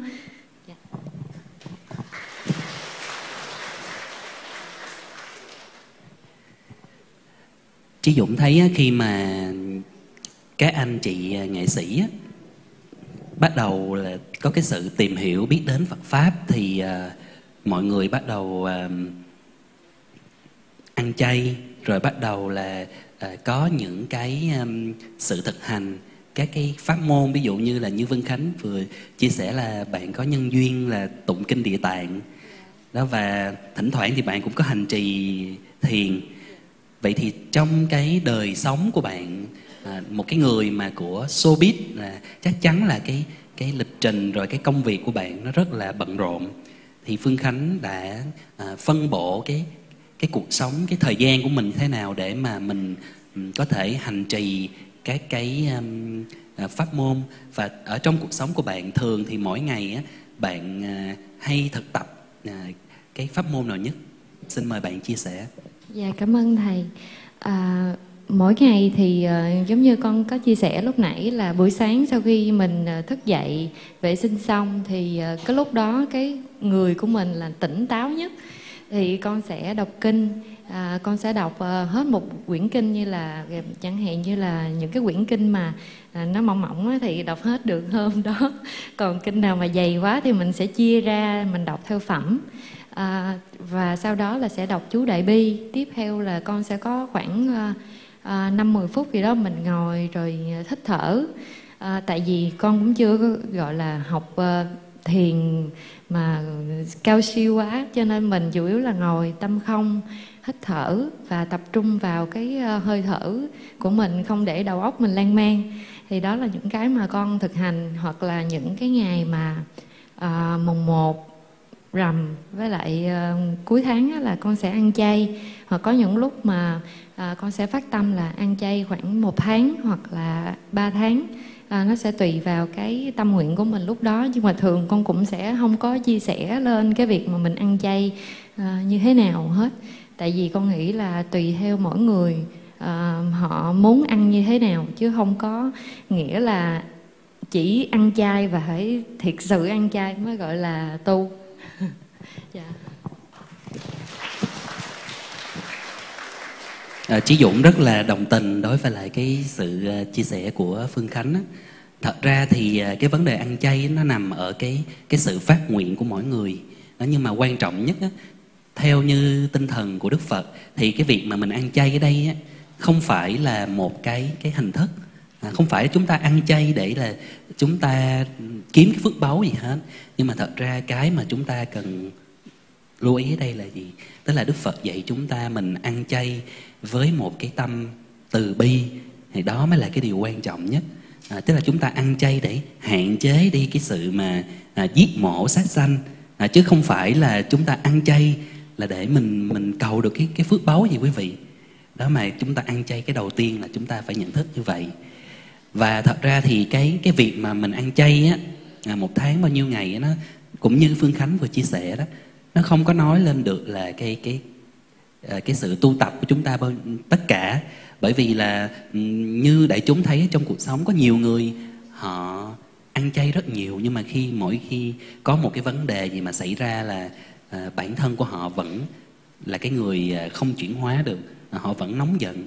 Chí Dũng thấy khi mà các anh chị nghệ sĩ bắt đầu là có cái sự tìm hiểu biết đến Phật Pháp thì mọi người bắt đầu ăn chay, rồi bắt đầu là à, có những cái um, sự thực hành các cái pháp môn, ví dụ như là như Vân Khánh vừa chia sẻ là bạn có nhân duyên là tụng kinh Địa Tạng đó, và thỉnh thoảng thì bạn cũng có hành trì thiền. Vậy thì trong cái đời sống của bạn, à, một cái người mà của showbiz là chắc chắn là cái cái lịch trình rồi cái công việc của bạn nó rất là bận rộn, thì Phương Khánh đã à, phân bổ cái cái cuộc sống, cái thời gian của mình như thế nào để mà mình um, có thể hành trì các cái um, à, pháp môn. Và ở trong cuộc sống của bạn thường thì mỗi ngày á, bạn à, hay thực tập à, cái pháp môn nào nhất? Xin mời bạn chia sẻ. Dạ, cảm ơn thầy. À, mỗi ngày thì uh, giống như con có chia sẻ lúc nãy là buổi sáng sau khi mình uh, thức dậy vệ sinh xong thì uh, cái lúc đó cái người của mình là tỉnh táo nhất, thì con sẽ đọc kinh. À, con sẽ đọc uh, hết một quyển kinh, như là chẳng hạn như là những cái quyển kinh mà à, nó mỏng mỏng á, thì đọc hết được hôm đó. Còn kinh nào mà dày quá thì mình sẽ chia ra mình đọc theo phẩm. À, và sau đó là sẽ đọc chú Đại Bi. Tiếp theo là con sẽ có khoảng uh, uh, năm mười phút gì đó mình ngồi rồi hít thở. À, tại vì con cũng chưa có gọi là học uh, thiền mà cao siêu quá, cho nên mình chủ yếu là ngồi tâm không, hít thở và tập trung vào cái uh, hơi thở của mình, không để đầu óc mình lan man. Thì đó là những cái mà con thực hành. Hoặc là những cái ngày mà uh, mùng một rằm với lại uh, cuối tháng á, là con sẽ ăn chay. Hoặc có những lúc mà uh, con sẽ phát tâm là ăn chay khoảng một tháng hoặc là ba tháng. À, nó sẽ tùy vào cái tâm nguyện của mình lúc đó. Nhưng mà thường con cũng sẽ không có chia sẻ lên cái việc mà mình ăn chay à, như thế nào hết. Tại vì con nghĩ là tùy theo mỗi người à, họ muốn ăn như thế nào, chứ không có nghĩa là chỉ ăn chay và phải thiệt sự ăn chay mới gọi là tu. Dạ. À, Chí Dũng rất là đồng tình đối với lại cái sự uh, chia sẻ của Phương Khánh á. Thật ra thì uh, cái vấn đề ăn chay nó nằm ở cái cái sự phát nguyện của mỗi người đó, nhưng mà quan trọng nhất á, theo như tinh thần của Đức Phật thì cái việc mà mình ăn chay ở đây á, không phải là một cái cái hình thức, à, không phải chúng ta ăn chay để là chúng ta kiếm cái phước báu gì hết, nhưng mà thật ra cái mà chúng ta cần lưu ý ở đây là gì? Tức là Đức Phật dạy chúng ta mình ăn chay với một cái tâm từ bi, thì đó mới là cái điều quan trọng nhất. À, tức là chúng ta ăn chay để hạn chế đi cái sự mà à, giết mổ sát sanh, à, chứ không phải là chúng ta ăn chay là để mình mình cầu được cái cái phước báu gì quý vị. Đó, mà chúng ta ăn chay cái đầu tiên là chúng ta phải nhận thức như vậy. Và thật ra thì cái cái việc mà mình ăn chay á, à, một tháng bao nhiêu ngày á, nó cũng như Phương Khánh vừa chia sẻ đó, nó không có nói lên được là cái cái cái sự tu tập của chúng ta bao tất cả. Bởi vì là như đại chúng thấy trong cuộc sống có nhiều người họ ăn chay rất nhiều, nhưng mà khi mỗi khi có một cái vấn đề gì mà xảy ra là à, bản thân của họ vẫn là cái người không chuyển hóa được, họ vẫn nóng giận.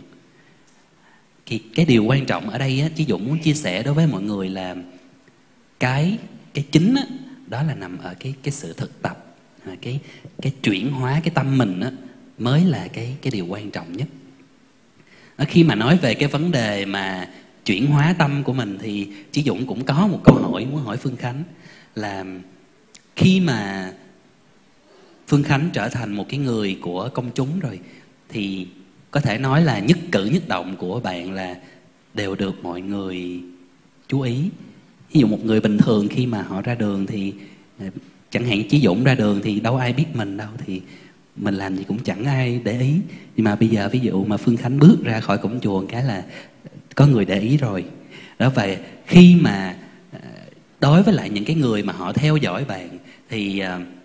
Thì cái điều quan trọng ở đây á, Chí Dũng muốn chia sẻ đối với mọi người là cái cái chính á, đó là nằm ở cái cái sự thực tập, cái cái chuyển hóa cái tâm mình á, mới là cái cái điều quan trọng nhất. Ở khi mà nói về cái vấn đề mà chuyển hóa tâm của mình thì Chí Dũng cũng có một câu hỏi muốn hỏi Phương Khánh là khi mà Phương Khánh trở thành một cái người của công chúng rồi thì có thể nói là nhất cử nhất động của bạn là đều được mọi người chú ý. Ví dụ một người bình thường khi mà họ ra đường thì chẳng hạn Chí Dũng ra đường thì đâu ai biết mình đâu, thì mình làm gì cũng chẳng ai để ý. Nhưng mà bây giờ ví dụ mà Phương Khánh bước ra khỏi cổng chùa cái là có người để ý rồi đó. Và khi mà đối với lại những cái người mà họ theo dõi bạn thì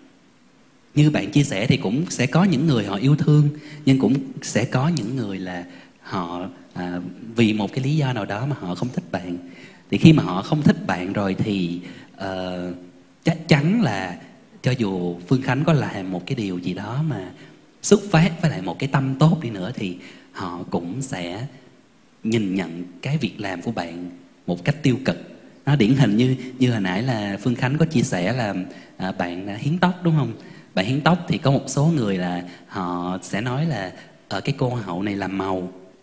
như bạn chia sẻ thì cũng sẽ có những người họ yêu thương, nhưng cũng sẽ có những người là họ à, vì một cái lý do nào đó mà họ không thích bạn. Thì khi mà họ không thích bạn rồi thì uh, chắc chắn là cho dù Phương Khánh có làm một cái điều gì đó mà xuất phát với lại một cái tâm tốt đi nữa thì họ cũng sẽ nhìn nhận cái việc làm của bạn một cách tiêu cực. Nó điển hình như như hồi nãy là Phương Khánh có chia sẻ là à, bạn đã hiến tóc đúng không? Bạn hiến tóc thì có một số người là họ sẽ nói là ở cái cô hậu này làm màu.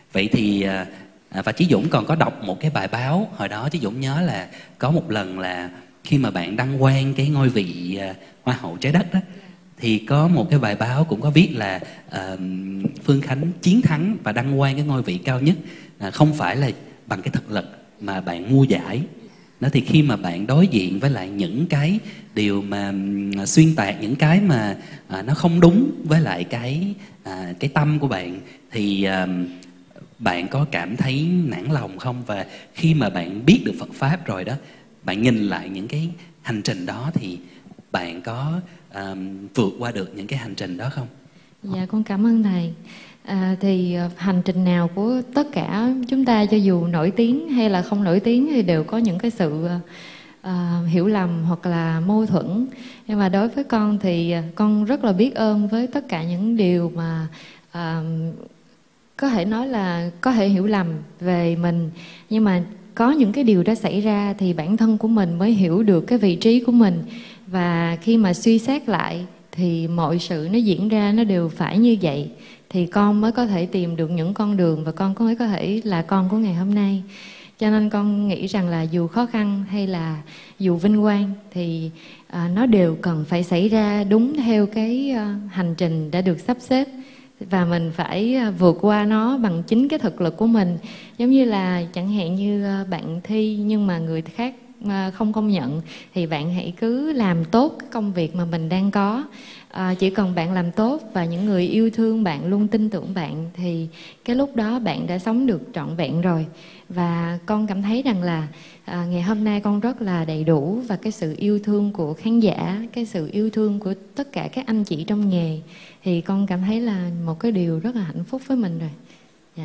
Vậy thì à, và Chí Dũng còn có đọc một cái bài báo hồi đó. Chí Dũng nhớ là có một lần là khi mà bạn đăng quang cái ngôi vị à, Hoa hậu trái đất đó, thì có một cái bài báo cũng có viết là uh, Phương Khánh chiến thắng và đăng quang cái ngôi vị cao nhất uh, không phải là bằng cái thực lực mà bạn mua giải. Đó, thì khi mà bạn đối diện với lại những cái điều mà um, xuyên tạc, những cái mà uh, nó không đúng với lại cái uh, cái tâm của bạn, thì uh, bạn có cảm thấy nản lòng không? Và khi mà bạn biết được Phật Pháp rồi đó, bạn nhìn lại những cái hành trình đó thì bạn có um, vượt qua được những cái hành trình đó không? Dạ, con cảm ơn thầy. À, thì uh, hành trình nào của tất cả chúng ta, cho dù nổi tiếng hay là không nổi tiếng, thì đều có những cái sự uh, uh, hiểu lầm hoặc là mâu thuẫn. Nhưng mà đối với con thì uh, con rất là biết ơn với tất cả những điều mà uh, có thể nói là có thể hiểu lầm về mình. Nhưng mà có những cái điều đó xảy ra thì bản thân của mình mới hiểu được cái vị trí của mình. Và khi mà suy xét lại thì mọi sự nó diễn ra nó đều phải như vậy, thì con mới có thể tìm được những con đường và con mới có thể là con của ngày hôm nay. Cho nên con nghĩ rằng là dù khó khăn hay là dù vinh quang thì à, nó đều cần phải xảy ra đúng theo cái à, hành trình đã được sắp xếp. Và mình phải à, vượt qua nó bằng chính cái thực lực của mình. Giống như là chẳng hạn như à, bạn thi nhưng mà người khác mà không công nhận, thì bạn hãy cứ làm tốt cái công việc mà mình đang có. À, chỉ cần bạn làm tốt và những người yêu thương bạn, luôn tin tưởng bạn, thì cái lúc đó bạn đã sống được trọn vẹn rồi. Và con cảm thấy rằng là à, ngày hôm nay con rất là đầy đủ, và cái sự yêu thương của khán giả, cái sự yêu thương của tất cả các anh chị trong nghề, thì con cảm thấy là một cái điều rất là hạnh phúc với mình rồi. Dạ.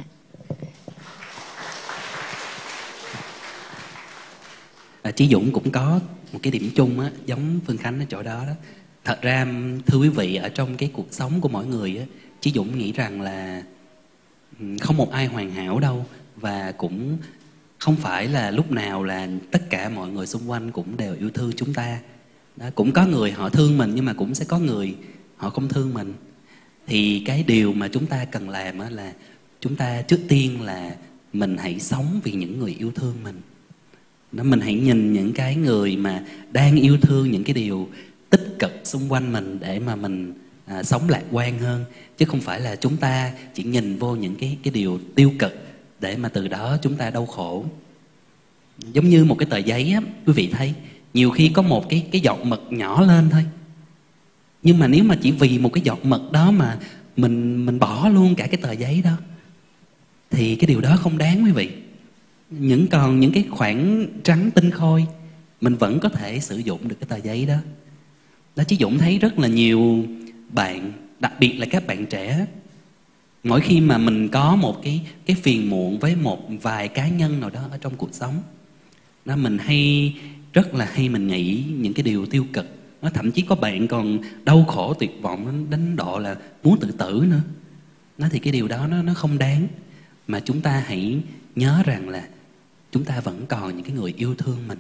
À, Chí Dũng cũng có một cái điểm chung á, giống Phương Khánh ở chỗ đó đó. Thật ra thưa quý vị, ở trong cái cuộc sống của mỗi người á, Chí Dũng nghĩ rằng là không một ai hoàn hảo đâu, và cũng không phải là lúc nào là tất cả mọi người xung quanh cũng đều yêu thương chúng ta. Đó, cũng có người họ thương mình, nhưng mà cũng sẽ có người họ không thương mình. Thì cái điều mà chúng ta cần làm á là chúng ta trước tiên là mình hãy sống vì những người yêu thương mình. Đó, mình hãy nhìn những cái người mà đang yêu thương những cái điều tích cực xung quanh mình để mà mình à, sống lạc quan hơn, chứ không phải là chúng ta chỉ nhìn vô những cái cái điều tiêu cực để mà từ đó chúng ta đau khổ. Giống như một cái tờ giấy á, quý vị thấy nhiều khi có một cái cái giọt mực nhỏ lên thôi, nhưng mà nếu mà chỉ vì một cái giọt mực đó mà mình mình bỏ luôn cả cái tờ giấy đó, thì cái điều đó không đáng quý vị. Những còn những cái khoảng trắng tinh khôi, mình vẫn có thể sử dụng được cái tờ giấy đó. Đó, Chí Dũng thấy rất là nhiều bạn, đặc biệt là các bạn trẻ, mỗi khi mà mình có một cái cái phiền muộn với một vài cá nhân nào đó ở trong cuộc sống, đó, mình hay rất là hay mình nghĩ những cái điều tiêu cực. Nó thậm chí có bạn còn đau khổ tuyệt vọng đến độ là muốn tự tử nữa. Nó thì cái điều đó nó nó không đáng, mà chúng ta hãy nhớ rằng là chúng ta vẫn còn những cái người yêu thương mình.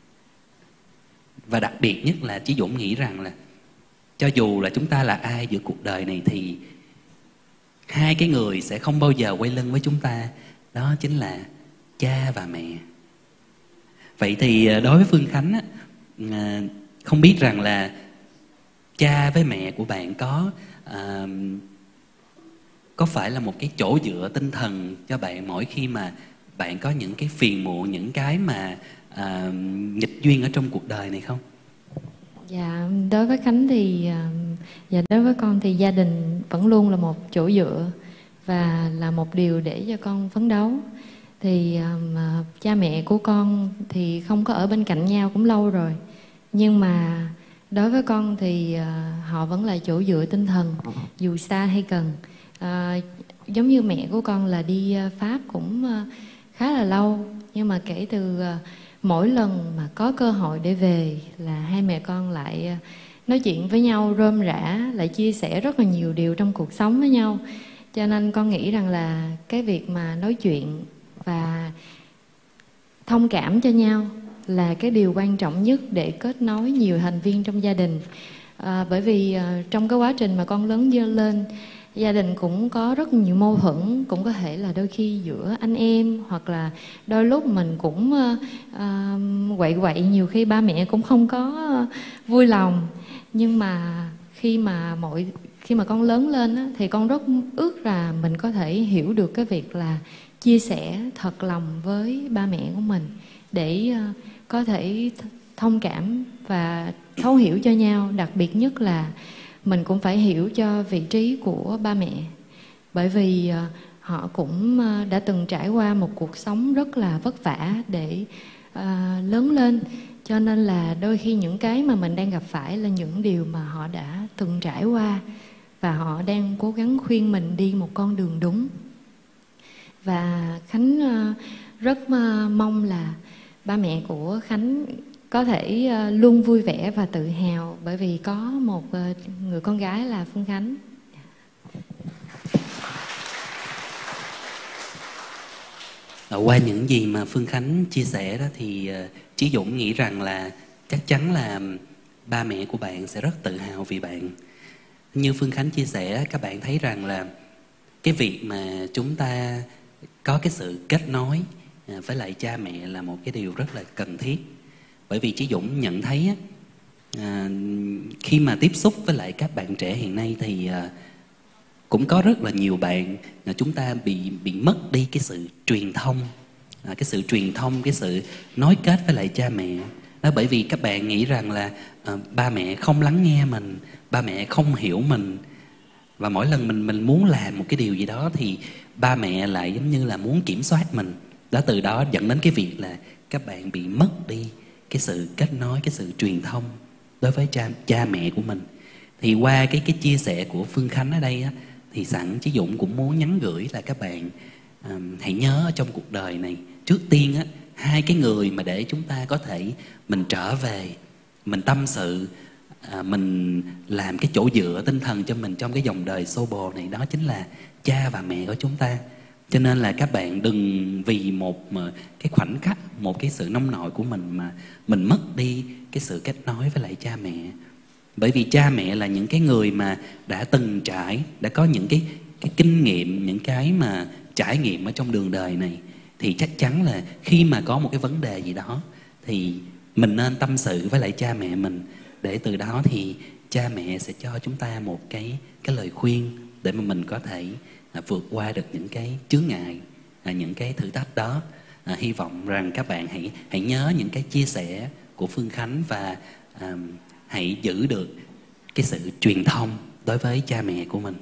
Và đặc biệt nhất là Chí Dũng nghĩ rằng là cho dù là chúng ta là ai giữa cuộc đời này, thì hai cái người sẽ không bao giờ quay lưng với chúng ta, đó chính là cha và mẹ. Vậy thì đối với Phương Khánh á, không biết rằng là cha với mẹ của bạn có à, có phải là một cái chỗ dựa tinh thần cho bạn mỗi khi mà bạn có những cái phiền muộn, những cái mà à, nghịch duyên ở trong cuộc đời này không? Dạ, đối với Khánh thì dạ, đối với con thì gia đình vẫn luôn là một chỗ dựa và là một điều để cho con phấn đấu. Thì um, cha mẹ của con thì không có ở bên cạnh nhau cũng lâu rồi, nhưng mà đối với con thì uh, họ vẫn là chỗ dựa tinh thần dù xa hay gần. Uh, giống như mẹ của con là đi uh, Pháp cũng uh, khá là lâu, nhưng mà kể từ uh, mỗi lần mà có cơ hội để về là hai mẹ con lại uh, nói chuyện với nhau rôm rả, lại chia sẻ rất là nhiều điều trong cuộc sống với nhau. Cho nên con nghĩ rằng là cái việc mà nói chuyện và thông cảm cho nhau là cái điều quan trọng nhất để kết nối nhiều thành viên trong gia đình. À, bởi vì à, trong cái quá trình mà con lớn dơ lên gia đình cũng có rất nhiều mâu thuẫn, cũng có thể là đôi khi giữa anh em, hoặc là đôi lúc mình cũng uh, uh, quậy quậy, nhiều khi ba mẹ cũng không có uh, vui lòng. Nhưng mà khi mà mọi khi mà con lớn lên á, thì con rất ước là mình có thể hiểu được cái việc là chia sẻ thật lòng với ba mẹ của mình, để uh, có thể thông cảm và thấu hiểu cho nhau. Đặc biệt nhất là mình cũng phải hiểu cho vị trí của ba mẹ, bởi vì uh, họ cũng uh, đã từng trải qua một cuộc sống rất là vất vả để uh, lớn lên. Cho nên là đôi khi những cái mà mình đang gặp phải là những điều mà họ đã từng trải qua, và họ đang cố gắng khuyên mình đi một con đường đúng. Và Khánh uh, rất uh, mong là ba mẹ của Khánh có thể uh, luôn vui vẻ và tự hào, bởi vì có một uh, người con gái là Phương Khánh. Qua những gì mà Phương Khánh chia sẻ đó thì uh, Chí Dũng nghĩ rằng là chắc chắn là ba mẹ của bạn sẽ rất tự hào vì bạn. Như Phương Khánh chia sẻ, các bạn thấy rằng là cái việc mà chúng ta có cái sự kết nối với lại cha mẹ là một cái điều rất là cần thiết. Bởi vì Chí Dũng nhận thấy á, à, khi mà tiếp xúc với lại các bạn trẻ hiện nay thì à, cũng có rất là nhiều bạn à, chúng ta bị bị mất đi cái sự truyền thông, à, cái sự truyền thông, cái sự nối kết với lại cha mẹ. Đó, bởi vì các bạn nghĩ rằng là à, ba mẹ không lắng nghe mình, ba mẹ không hiểu mình, và mỗi lần mình mình muốn làm một cái điều gì đó thì ba mẹ lại giống như là muốn kiểm soát mình. Đó, từ đó dẫn đến cái việc là các bạn bị mất đi cái sự kết nối, cái sự truyền thông đối với cha, cha mẹ của mình. Thì qua cái cái chia sẻ của Phương Khánh ở đây á, thì sẵn Chí Dũng cũng muốn nhắn gửi là các bạn um, hãy nhớ ở trong cuộc đời này, trước tiên á, hai cái người mà để chúng ta có thể mình trở về, mình tâm sự, à, mình làm cái chỗ dựa tinh thần cho mình trong cái dòng đời xô bồ này, đó chính là cha và mẹ của chúng ta. Cho nên là các bạn đừng vì một mà cái khoảnh khắc, một cái sự nông nổi của mình mà mình mất đi cái sự kết nối với lại cha mẹ. Bởi vì cha mẹ là những cái người mà đã từng trải, đã có những cái, cái kinh nghiệm, những cái mà trải nghiệm ở trong đường đời này. Thì chắc chắn là khi mà có một cái vấn đề gì đó thì mình nên tâm sự với lại cha mẹ mình, để từ đó thì cha mẹ sẽ cho chúng ta một cái, cái lời khuyên để mà mình có thể à, vượt qua được những cái chướng ngại, à, những cái thử thách đó. À, hy vọng rằng các bạn hãy hãy nhớ những cái chia sẻ của Phương Khánh và à, hãy giữ được cái sự truyền thông đối với cha mẹ của mình.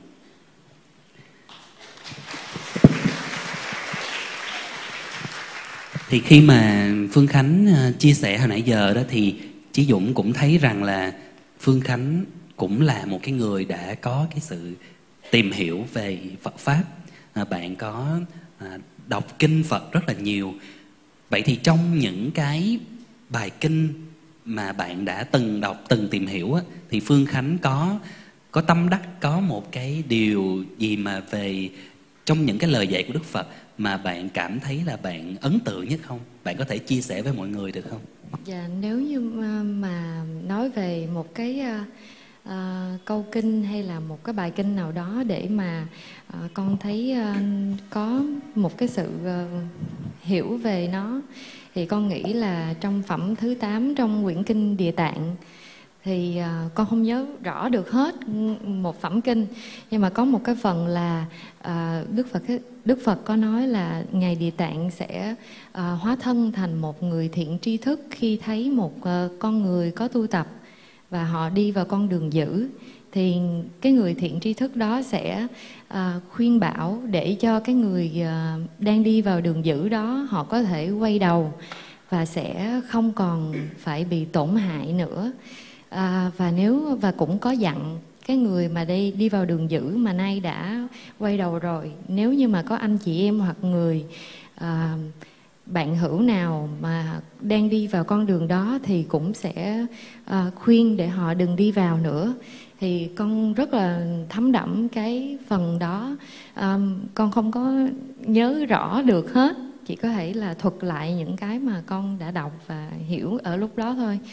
Thì khi mà Phương Khánh chia sẻ hồi nãy giờ đó thì Chí Dũng cũng thấy rằng là Phương Khánh cũng là một cái người đã có cái sự tìm hiểu về Phật Pháp. À, bạn có à, đọc kinh Phật rất là nhiều. Vậy thì trong những cái bài kinh mà bạn đã từng đọc, từng tìm hiểu á, thì Phương Khánh có có tâm đắc, có một cái điều gì mà về trong những cái lời dạy của Đức Phật mà bạn cảm thấy là bạn ấn tượng nhất không? Bạn có thể chia sẻ với mọi người được không? Dạ, nếu như mà nói về một cái uh, câu kinh hay là một cái bài kinh nào đó để mà uh, con thấy uh, có một cái sự uh, hiểu về nó, thì con nghĩ là trong phẩm thứ tám trong quyển kinh Địa Tạng. Thì uh, con không nhớ rõ được hết một phẩm kinh, nhưng mà có một cái phần là uh, Đức Phật Đức Phật có nói là Ngài Địa Tạng sẽ uh, hóa thân thành một người thiện tri thức khi thấy một uh, con người có tu tập và họ đi vào con đường dữ, thì cái người thiện tri thức đó sẽ uh, khuyên bảo để cho cái người uh, đang đi vào đường dữ đó họ có thể quay đầu và sẽ không còn phải bị tổn hại nữa. À, và nếu và cũng có dặn cái người mà đi đi vào đường dữ mà nay đã quay đầu rồi, nếu như mà có anh chị em hoặc người à, bạn hữu nào mà đang đi vào con đường đó thì cũng sẽ à, khuyên để họ đừng đi vào nữa. Thì con rất là thấm đẫm cái phần đó. à, con không có nhớ rõ được hết, chỉ có thể là thuật lại những cái mà con đã đọc và hiểu ở lúc đó thôi.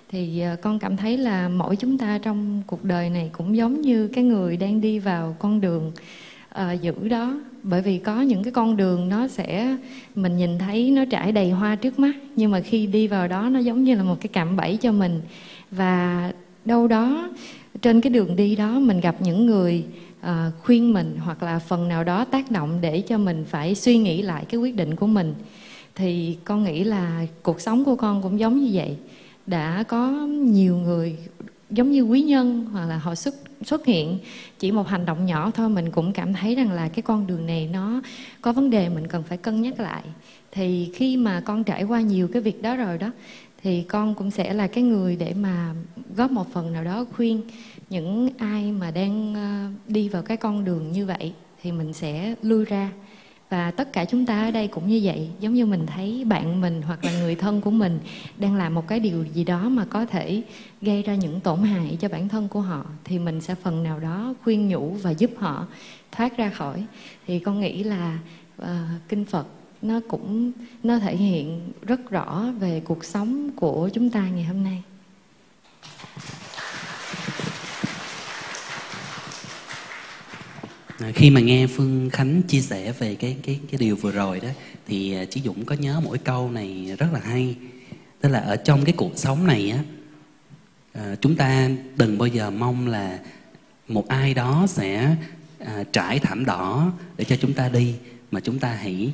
Thì uh, con cảm thấy là mỗi chúng ta trong cuộc đời này cũng giống như cái người đang đi vào con đường uh, dữ đó. Bởi vì có những cái con đường nó sẽ, mình nhìn thấy nó trải đầy hoa trước mắt, nhưng mà khi đi vào đó nó giống như là một cái cạm bẫy cho mình. Và đâu đó trên cái đường đi đó mình gặp những người uh, khuyên mình, hoặc là phần nào đó tác động để cho mình phải suy nghĩ lại cái quyết định của mình. Thì con nghĩ là cuộc sống của con cũng giống như vậy. Đã có nhiều người giống như quý nhân, hoặc là họ xuất xuất hiện chỉ một hành động nhỏ thôi, mình cũng cảm thấy rằng là cái con đường này nó có vấn đề, mình cần phải cân nhắc lại. Thì khi mà con trải qua nhiều cái việc đó rồi đó, thì con cũng sẽ là cái người để mà góp một phần nào đó khuyên những ai mà đang đi vào cái con đường như vậy, thì mình sẽ lui ra. Và tất cả chúng ta ở đây cũng như vậy, giống như mình thấy bạn mình hoặc là người thân của mình đang làm một cái điều gì đó mà có thể gây ra những tổn hại cho bản thân của họ, thì mình sẽ phần nào đó khuyên nhủ và giúp họ thoát ra khỏi. Thì con nghĩ là uh, Kinh Phật nó cũng nó thể hiện rất rõ về cuộc sống của chúng ta ngày hôm nay. Khi mà nghe Phương Khánh chia sẻ về cái cái cái điều vừa rồi đó, thì Chí Dũng có nhớ mỗi câu này rất là hay. Tức là ở trong cái cuộc sống này á, à, chúng ta đừng bao giờ mong là một ai đó sẽ à, trải thảm đỏ để cho chúng ta đi, mà chúng ta hãy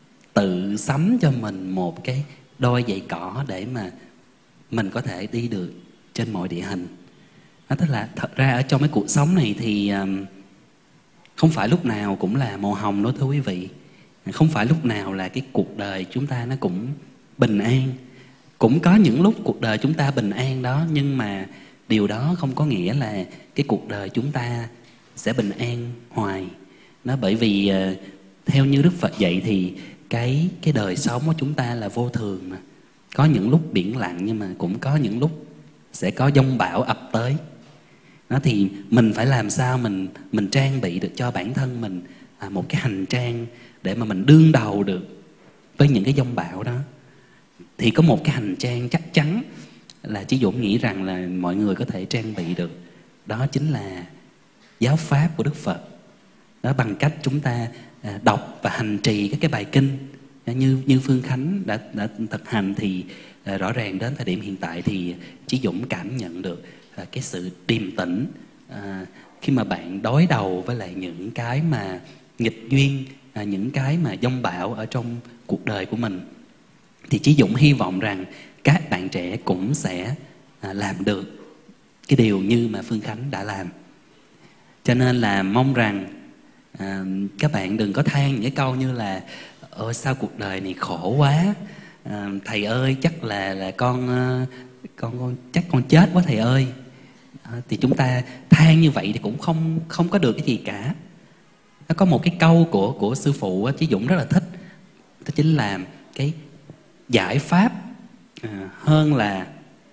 tự sắm cho mình một cái đôi giày cỏ để mà mình có thể đi được trên mọi địa hình. Đó, tức là thật ra ở trong cái cuộc sống này thì um, không phải lúc nào cũng là màu hồng đâu thưa quý vị. Không phải lúc nào là cái cuộc đời chúng ta nó cũng bình an. Cũng có những lúc cuộc đời chúng ta bình an đó, nhưng mà điều đó không có nghĩa là cái cuộc đời chúng ta sẽ bình an hoài. Nó bởi vì uh, theo như Đức Phật dạy thì cái cái đời sống của chúng ta là vô thường mà. Có những lúc biển lặng, nhưng mà cũng có những lúc sẽ có dông bão ập tới. Đó, thì mình phải làm sao mình mình trang bị được cho bản thân mình à, một cái hành trang để mà mình đương đầu được với những cái dông bão đó. Thì có một cái hành trang chắc chắn là Chí Dũng nghĩ rằng là mọi người có thể trang bị được. Đó chính là giáo pháp của Đức Phật. Đó, bằng cách chúng ta à, đọc và hành trì các cái bài kinh như như Phương Khánh đã đã thực hành, thì à, rõ ràng đến thời điểm hiện tại thì Chí Dũng cảm nhận được à, cái sự điềm tĩnh à, khi mà bạn đối đầu với lại những cái mà nghịch duyên, à, những cái mà dông bão ở trong cuộc đời của mình. Thì Chí Dũng hy vọng rằng các bạn trẻ cũng sẽ à, làm được cái điều như mà Phương Khánh đã làm. Cho nên là mong rằng à, các bạn đừng có than những cái câu như là ôi sao cuộc đời này khổ quá, à, thầy ơi chắc là là con con con chắc con chết quá thầy ơi. À, thì chúng ta than như vậy thì cũng không không có được cái gì cả. Nó có một cái câu của của sư phụ Chí Dũng rất là thích, đó chính là cái giải pháp à, hơn là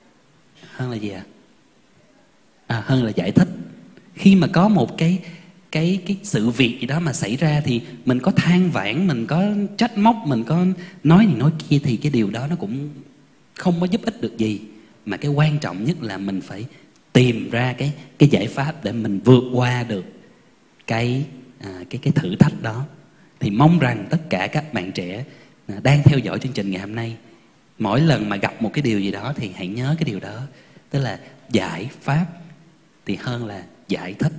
hơn là gì à? À, hơn là giải thích. Khi mà có một cái cái cái sự việc gì đó mà xảy ra thì mình có than vãn, mình có trách móc, mình có nói này nói kia, thì cái điều đó nó cũng không có giúp ích được gì. Mà cái quan trọng nhất là mình phải tìm ra cái cái giải pháp để mình vượt qua được cái à, cái cái thử thách đó. Thì mong rằng tất cả các bạn trẻ à, đang theo dõi chương trình ngày hôm nay, mỗi lần mà gặp một cái điều gì đó thì hãy nhớ cái điều đó, tức là giải pháp thì hơn là giải thích.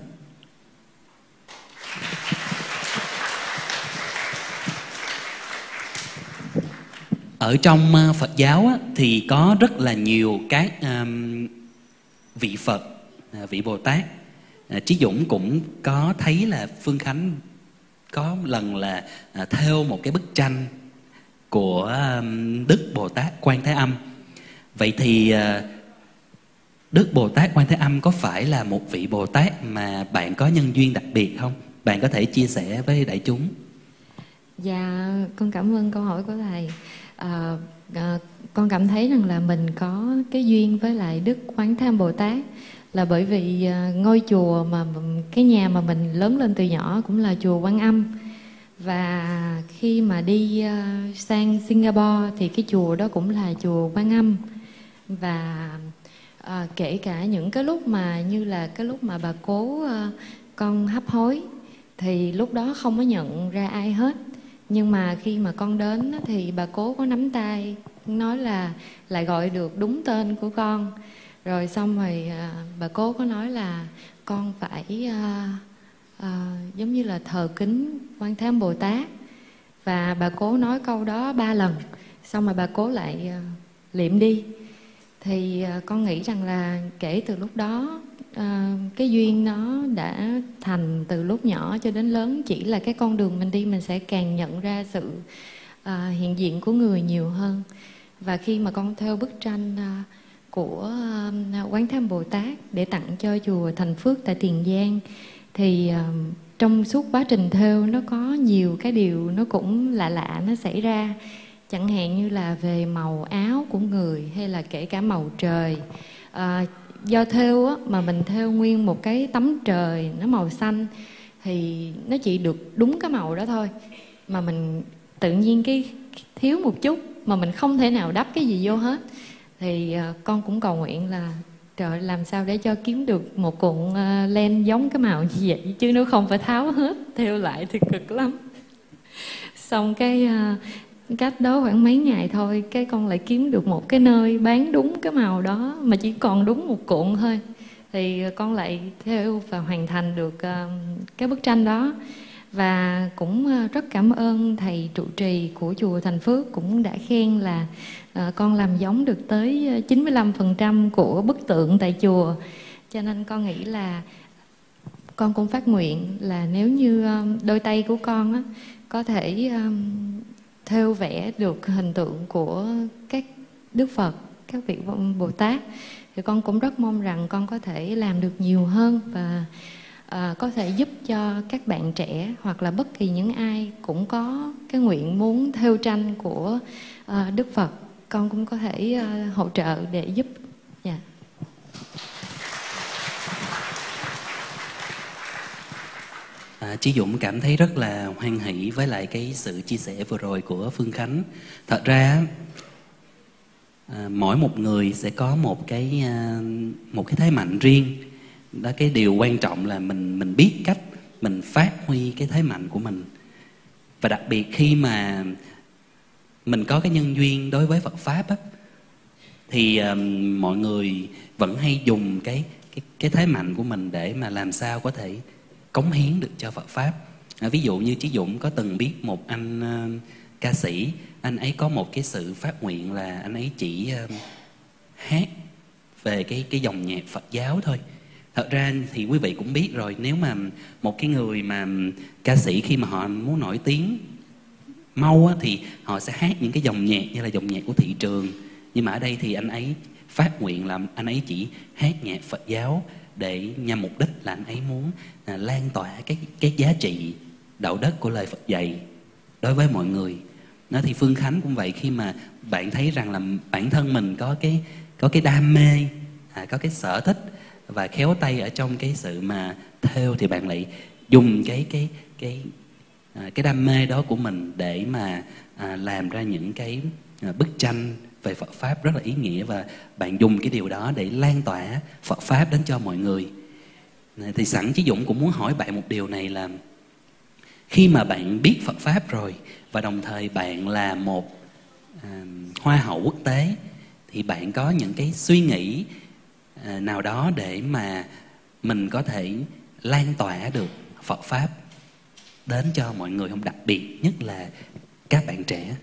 Ở trong Phật giáo á, thì có rất là nhiều các um, vị Phật, vị Bồ Tát. à, Chí Dũng cũng có thấy là Phương Khánh có lần là à, thêu một cái bức tranh của um, Đức Bồ Tát Quan Thế Âm. Vậy thì à, Đức Bồ Tát Quan Thế Âm có phải là một vị Bồ Tát mà bạn có nhân duyên đặc biệt không? Bạn có thể chia sẻ với đại chúng. Dạ, con cảm ơn câu hỏi của thầy. À, à, con cảm thấy rằng là mình có cái duyên với lại Đức Quán Thế Âm Bồ Tát là bởi vì à, ngôi chùa mà cái nhà mà mình lớn lên từ nhỏ cũng là chùa Quan Âm. Và khi mà đi à, sang Singapore thì cái chùa đó cũng là chùa Quan Âm. Và À, kể cả những cái lúc mà như là cái lúc mà bà cố à, con hấp hối thì lúc đó không có nhận ra ai hết, nhưng mà khi mà con đến á, thì bà cố có nắm tay nói là lại gọi được đúng tên của con, rồi xong rồi à, bà cố có nói là con phải à, à, giống như là thờ kính Quan Thế Âm Bồ Tát, và bà cố nói câu đó ba lần, xong rồi bà cố lại à, liệm đi. Thì à, con nghĩ rằng là kể từ lúc đó à, cái duyên nó đã thành từ lúc nhỏ cho đến lớn, chỉ là cái con đường mình đi mình sẽ càng nhận ra sự à, hiện diện của người nhiều hơn. Và khi mà con theo bức tranh à, của à, Quán Thế Âm Bồ Tát để tặng cho chùa Thành Phước tại Tiền Giang, thì à, trong suốt quá trình thêu nó có nhiều cái điều nó cũng lạ lạ nó xảy ra. Chẳng hạn như là về màu áo của người, hay là kể cả màu trời. À, do thêu á, mà mình thêu nguyên một cái tấm trời nó màu xanh thì nó chỉ được đúng cái màu đó thôi, mà mình tự nhiên cái thiếu một chút mà mình không thể nào đắp cái gì vô hết. Thì à, con cũng cầu nguyện là trời, làm sao để cho kiếm được một cuộn uh, len giống cái màu như vậy, chứ nếu không phải tháo hết thêu lại thì cực lắm. Xong cái uh, cách đó khoảng mấy ngày thôi, cái con lại kiếm được một cái nơi bán đúng cái màu đó mà chỉ còn đúng một cuộn thôi, thì con lại thêu và hoàn thành được uh, cái bức tranh đó. Và cũng uh, rất cảm ơn thầy trụ trì của chùa Thành Phước cũng đã khen là uh, con làm giống được tới chín mươi lăm phần trăm của bức tượng tại chùa. Cho nên con nghĩ là con cũng phát nguyện là nếu như uh, đôi tay của con á, có thể uh, thêu vẽ được hình tượng của các Đức Phật, các vị Bồ Tát, thì con cũng rất mong rằng con có thể làm được nhiều hơn và à, có thể giúp cho các bạn trẻ hoặc là bất kỳ những ai cũng có cái nguyện muốn thêu tranh của à, Đức Phật, con cũng có thể à, hỗ trợ để giúp. Yeah. À, Chí Dũng cảm thấy rất là hoan hỷ với lại cái sự chia sẻ vừa rồi của Phương Khánh. Thật ra à, mỗi một người sẽ có một cái à, một cái thế mạnh riêng. Đó, cái điều quan trọng là mình mình biết cách mình phát huy cái thế mạnh của mình. Và đặc biệt khi mà mình có cái nhân duyên đối với Phật pháp á, thì à, mọi người vẫn hay dùng cái cái cái thế mạnh của mình để mà làm sao có thể cống hiến được cho Phật pháp. À, ví dụ như Chí Dũng có từng biết một anh uh, ca sĩ, anh ấy có một cái sự phát nguyện là anh ấy chỉ uh, hát về cái cái dòng nhạc Phật giáo thôi. Thật ra thì quý vị cũng biết rồi, nếu mà một cái người mà ca sĩ khi mà họ muốn nổi tiếng mau á, thì họ sẽ hát những cái dòng nhạc như là dòng nhạc của thị trường. Nhưng mà ở đây thì anh ấy phát nguyện là anh ấy chỉ hát nhạc Phật giáo để nhằm mục đích là anh ấy muốn à, lan tỏa cái cái giá trị đạo đức của lời Phật dạy đối với mọi người. Nó thì Phương Khánh cũng vậy, khi mà bạn thấy rằng là bản thân mình có cái có cái đam mê, à, có cái sở thích và khéo tay ở trong cái sự mà thêu, thì bạn lại dùng cái cái cái à, cái đam mê đó của mình để mà à, làm ra những cái à, bức tranh về Phật pháp rất là ý nghĩa, và bạn dùng cái điều đó để lan tỏa Phật pháp đến cho mọi người. Thì sẵn Chí Dũng cũng muốn hỏi bạn một điều này là khi mà bạn biết Phật pháp rồi và đồng thời bạn là một à, hoa hậu quốc tế, thì bạn có những cái suy nghĩ à, nào đó để mà mình có thể lan tỏa được Phật pháp đến cho mọi người không? Đặc biệt nhất là các bạn trẻ.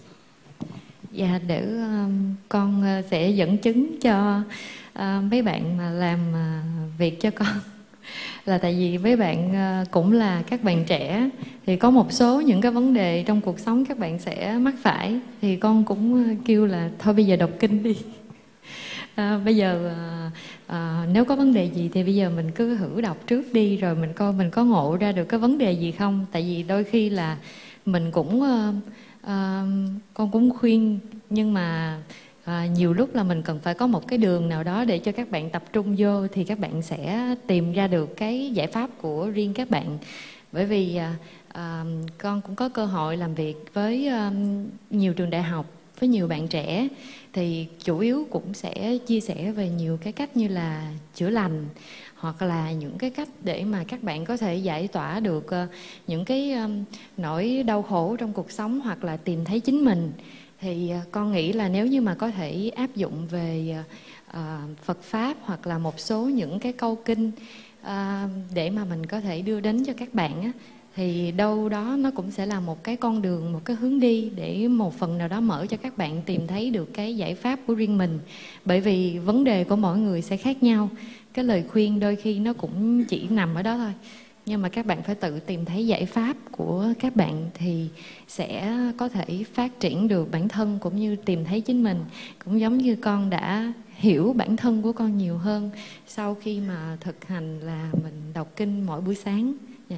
Dạ, để uh, con uh, sẽ dẫn chứng cho uh, mấy bạn mà làm uh, việc cho con. Là tại vì mấy bạn uh, cũng là các bạn trẻ, thì có một số những cái vấn đề trong cuộc sống các bạn sẽ mắc phải, thì con cũng uh, kêu là thôi bây giờ đọc kinh đi. À, bây giờ à, à, nếu có vấn đề gì thì bây giờ mình cứ thử đọc trước đi, rồi mình coi mình có ngộ ra được cái vấn đề gì không. Tại vì đôi khi là mình cũng à, à, con cũng khuyên, nhưng mà à, nhiều lúc là mình cần phải có một cái đường nào đó để cho các bạn tập trung vô, thì các bạn sẽ tìm ra được cái giải pháp của riêng các bạn. Bởi vì à, à, con cũng có cơ hội làm việc với à, nhiều trường đại học, với nhiều bạn trẻ, thì chủ yếu cũng sẽ chia sẻ về nhiều cái cách như là chữa lành, hoặc là những cái cách để mà các bạn có thể giải tỏa được uh, những cái um, nỗi đau khổ trong cuộc sống, hoặc là tìm thấy chính mình. Thì uh, con nghĩ là nếu như mà có thể áp dụng về uh, Phật Pháp, hoặc là một số những cái câu kinh uh, để mà mình có thể đưa đến cho các bạn á, thì đâu đó nó cũng sẽ là một cái con đường, một cái hướng đi để một phần nào đó mở cho các bạn tìm thấy được cái giải pháp của riêng mình. Bởi vì vấn đề của mỗi người sẽ khác nhau, cái lời khuyên đôi khi nó cũng chỉ nằm ở đó thôi, nhưng mà các bạn phải tự tìm thấy giải pháp của các bạn thì sẽ có thể phát triển được bản thân cũng như tìm thấy chính mình. Cũng giống như con đã hiểu bản thân của con nhiều hơn sau khi mà thực hành là mình đọc kinh mỗi buổi sáng. Yeah.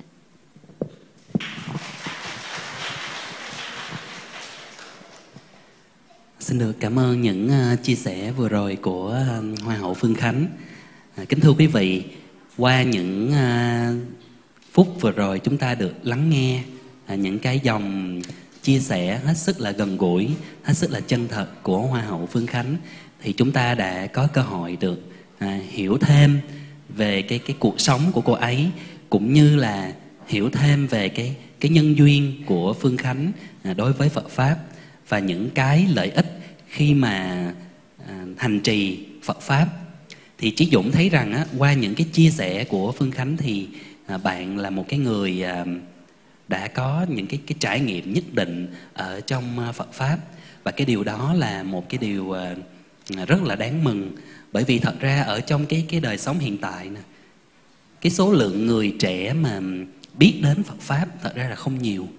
Xin được cảm ơn những uh, chia sẻ vừa rồi của uh, Hoa hậu Phương Khánh. Uh, kính thưa quý vị, qua những uh, phút vừa rồi chúng ta được lắng nghe uh, những cái dòng chia sẻ hết sức là gần gũi, hết sức là chân thật của Hoa hậu Phương Khánh, thì chúng ta đã có cơ hội được uh, hiểu thêm về cái cái cuộc sống của cô ấy, cũng như là hiểu thêm về cái cái nhân duyên của Phương Khánh uh, đối với Phật Pháp, và những cái lợi ích khi mà à, hành trì Phật Pháp. Thì Chí Dũng thấy rằng á, qua những cái chia sẻ của Phương Khánh thì à, bạn là một cái người à, đã có những cái, cái trải nghiệm nhất định ở trong à, Phật Pháp. Và cái điều đó là một cái điều à, rất là đáng mừng. Bởi vì thật ra ở trong cái, cái đời sống hiện tại nè, cái số lượng người trẻ mà biết đến Phật Pháp thật ra là không nhiều.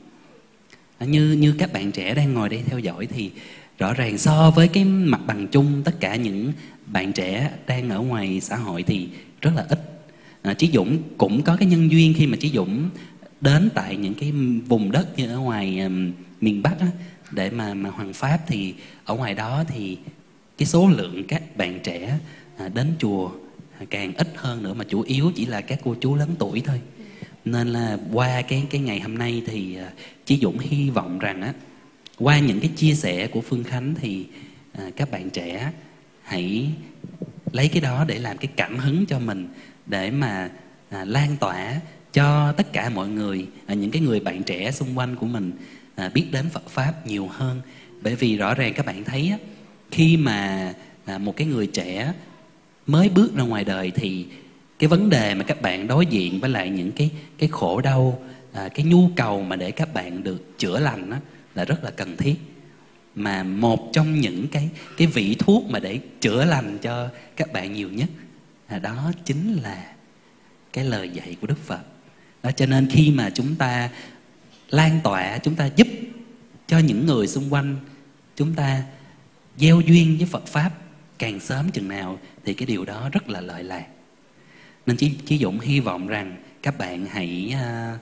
Như, như các bạn trẻ đang ngồi đây theo dõi thì rõ ràng so với cái mặt bằng chung tất cả những bạn trẻ đang ở ngoài xã hội thì rất là ít. à, Chí Dũng cũng có cái nhân duyên khi mà Chí Dũng đến tại những cái vùng đất như ở ngoài um, miền Bắc á, để mà, mà hoằng Pháp, thì ở ngoài đó thì cái số lượng các bạn trẻ à, đến chùa à, càng ít hơn nữa, mà chủ yếu chỉ là các cô chú lớn tuổi thôi. Nên là qua cái, cái ngày hôm nay thì uh, Chí Dũng hy vọng rằng á, qua những cái chia sẻ của Phương Khánh thì uh, các bạn trẻ hãy lấy cái đó để làm cái cảm hứng cho mình, để mà uh, lan tỏa cho tất cả mọi người, uh, những cái người bạn trẻ xung quanh của mình uh, biết đến Phật Pháp nhiều hơn. Bởi vì rõ ràng các bạn thấy á, khi mà uh, một cái người trẻ mới bước ra ngoài đời thì cái vấn đề mà các bạn đối diện với lại những cái cái khổ đau, à, cái nhu cầu mà để các bạn được chữa lành đó, là rất là cần thiết. Mà một trong những cái cái vị thuốc mà để chữa lành cho các bạn nhiều nhất, à, đó chính là cái lời dạy của Đức Phật. Đó, cho nên khi mà chúng ta lan tỏa, chúng ta giúp cho những người xung quanh chúng ta gieo duyên với Phật Pháp càng sớm chừng nào thì cái điều đó rất là lợi lạc. Nên Chí, Chí Dũng hy vọng rằng các bạn hãy uh,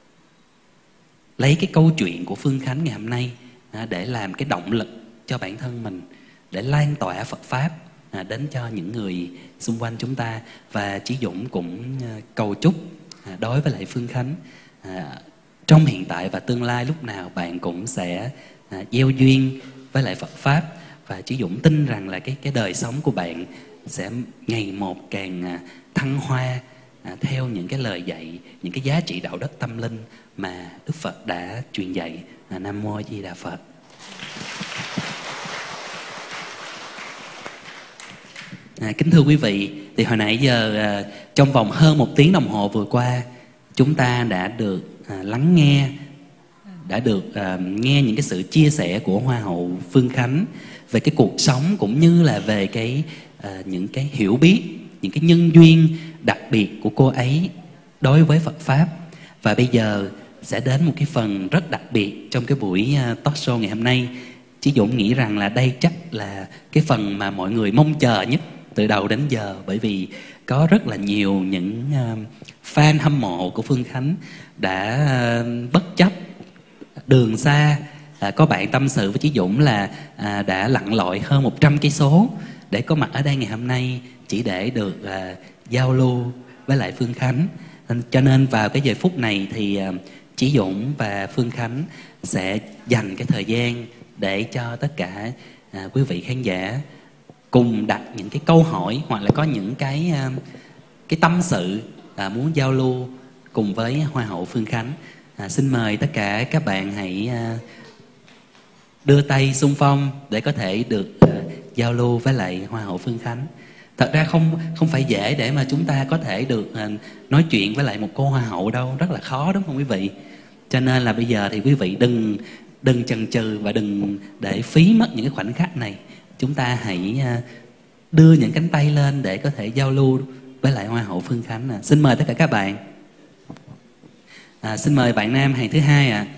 lấy cái câu chuyện của Phương Khánh ngày hôm nay uh, để làm cái động lực cho bản thân mình, để lan tỏa Phật Pháp uh, đến cho những người xung quanh chúng ta. Và Chí Dũng cũng uh, cầu chúc uh, đối với lại Phương Khánh, uh, trong hiện tại và tương lai lúc nào bạn cũng sẽ uh, gieo duyên với lại Phật Pháp. Và Chí Dũng tin rằng là cái, cái đời sống của bạn sẽ ngày một càng uh, thăng hoa à, theo những cái lời dạy, những cái giá trị đạo đức tâm linh mà Đức Phật đã truyền dạy. à, Nam Mô A Di Đà Phật. À, kính thưa quý vị, thì hồi nãy giờ à, trong vòng hơn một tiếng đồng hồ vừa qua, chúng ta đã được à, lắng nghe, đã được à, nghe những cái sự chia sẻ của Hoa hậu Phương Khánh về cái cuộc sống, cũng như là về cái à, những cái hiểu biết, những cái nhân duyên đặc biệt của cô ấy đối với Phật Pháp. Và bây giờ sẽ đến một cái phần rất đặc biệt trong cái buổi talk show ngày hôm nay. Chí Dũng nghĩ rằng là đây chắc là cái phần mà mọi người mong chờ nhất từ đầu đến giờ, bởi vì có rất là nhiều những fan hâm mộ của Phương Khánh đã bất chấp đường xa. À, có bạn tâm sự với Chí Dũng là à, đã lặn lội hơn một trăm cây số để có mặt ở đây ngày hôm nay, chỉ để được à, giao lưu với lại Phương Khánh. Cho nên vào cái giờ phút này thì à, Chí Dũng và Phương Khánh sẽ dành cái thời gian để cho tất cả à, quý vị khán giả cùng đặt những cái câu hỏi hoặc là có những cái à, cái tâm sự à, muốn giao lưu cùng với Hoa hậu Phương Khánh. À, xin mời tất cả các bạn hãy à, đưa tay xung phong để có thể được à, giao lưu với lại Hoa hậu Phương Khánh. Thật ra không không phải dễ để mà chúng ta có thể được à, nói chuyện với lại một cô Hoa hậu đâu, rất là khó đúng không quý vị? Cho nên là bây giờ thì quý vị đừng đừng chần chừ và đừng để phí mất những cái khoảnh khắc này. Chúng ta hãy à, đưa những cánh tay lên để có thể giao lưu với lại Hoa hậu Phương Khánh. À. Xin mời tất cả các bạn. À, xin mời bạn nam hàng thứ hai ạ. À.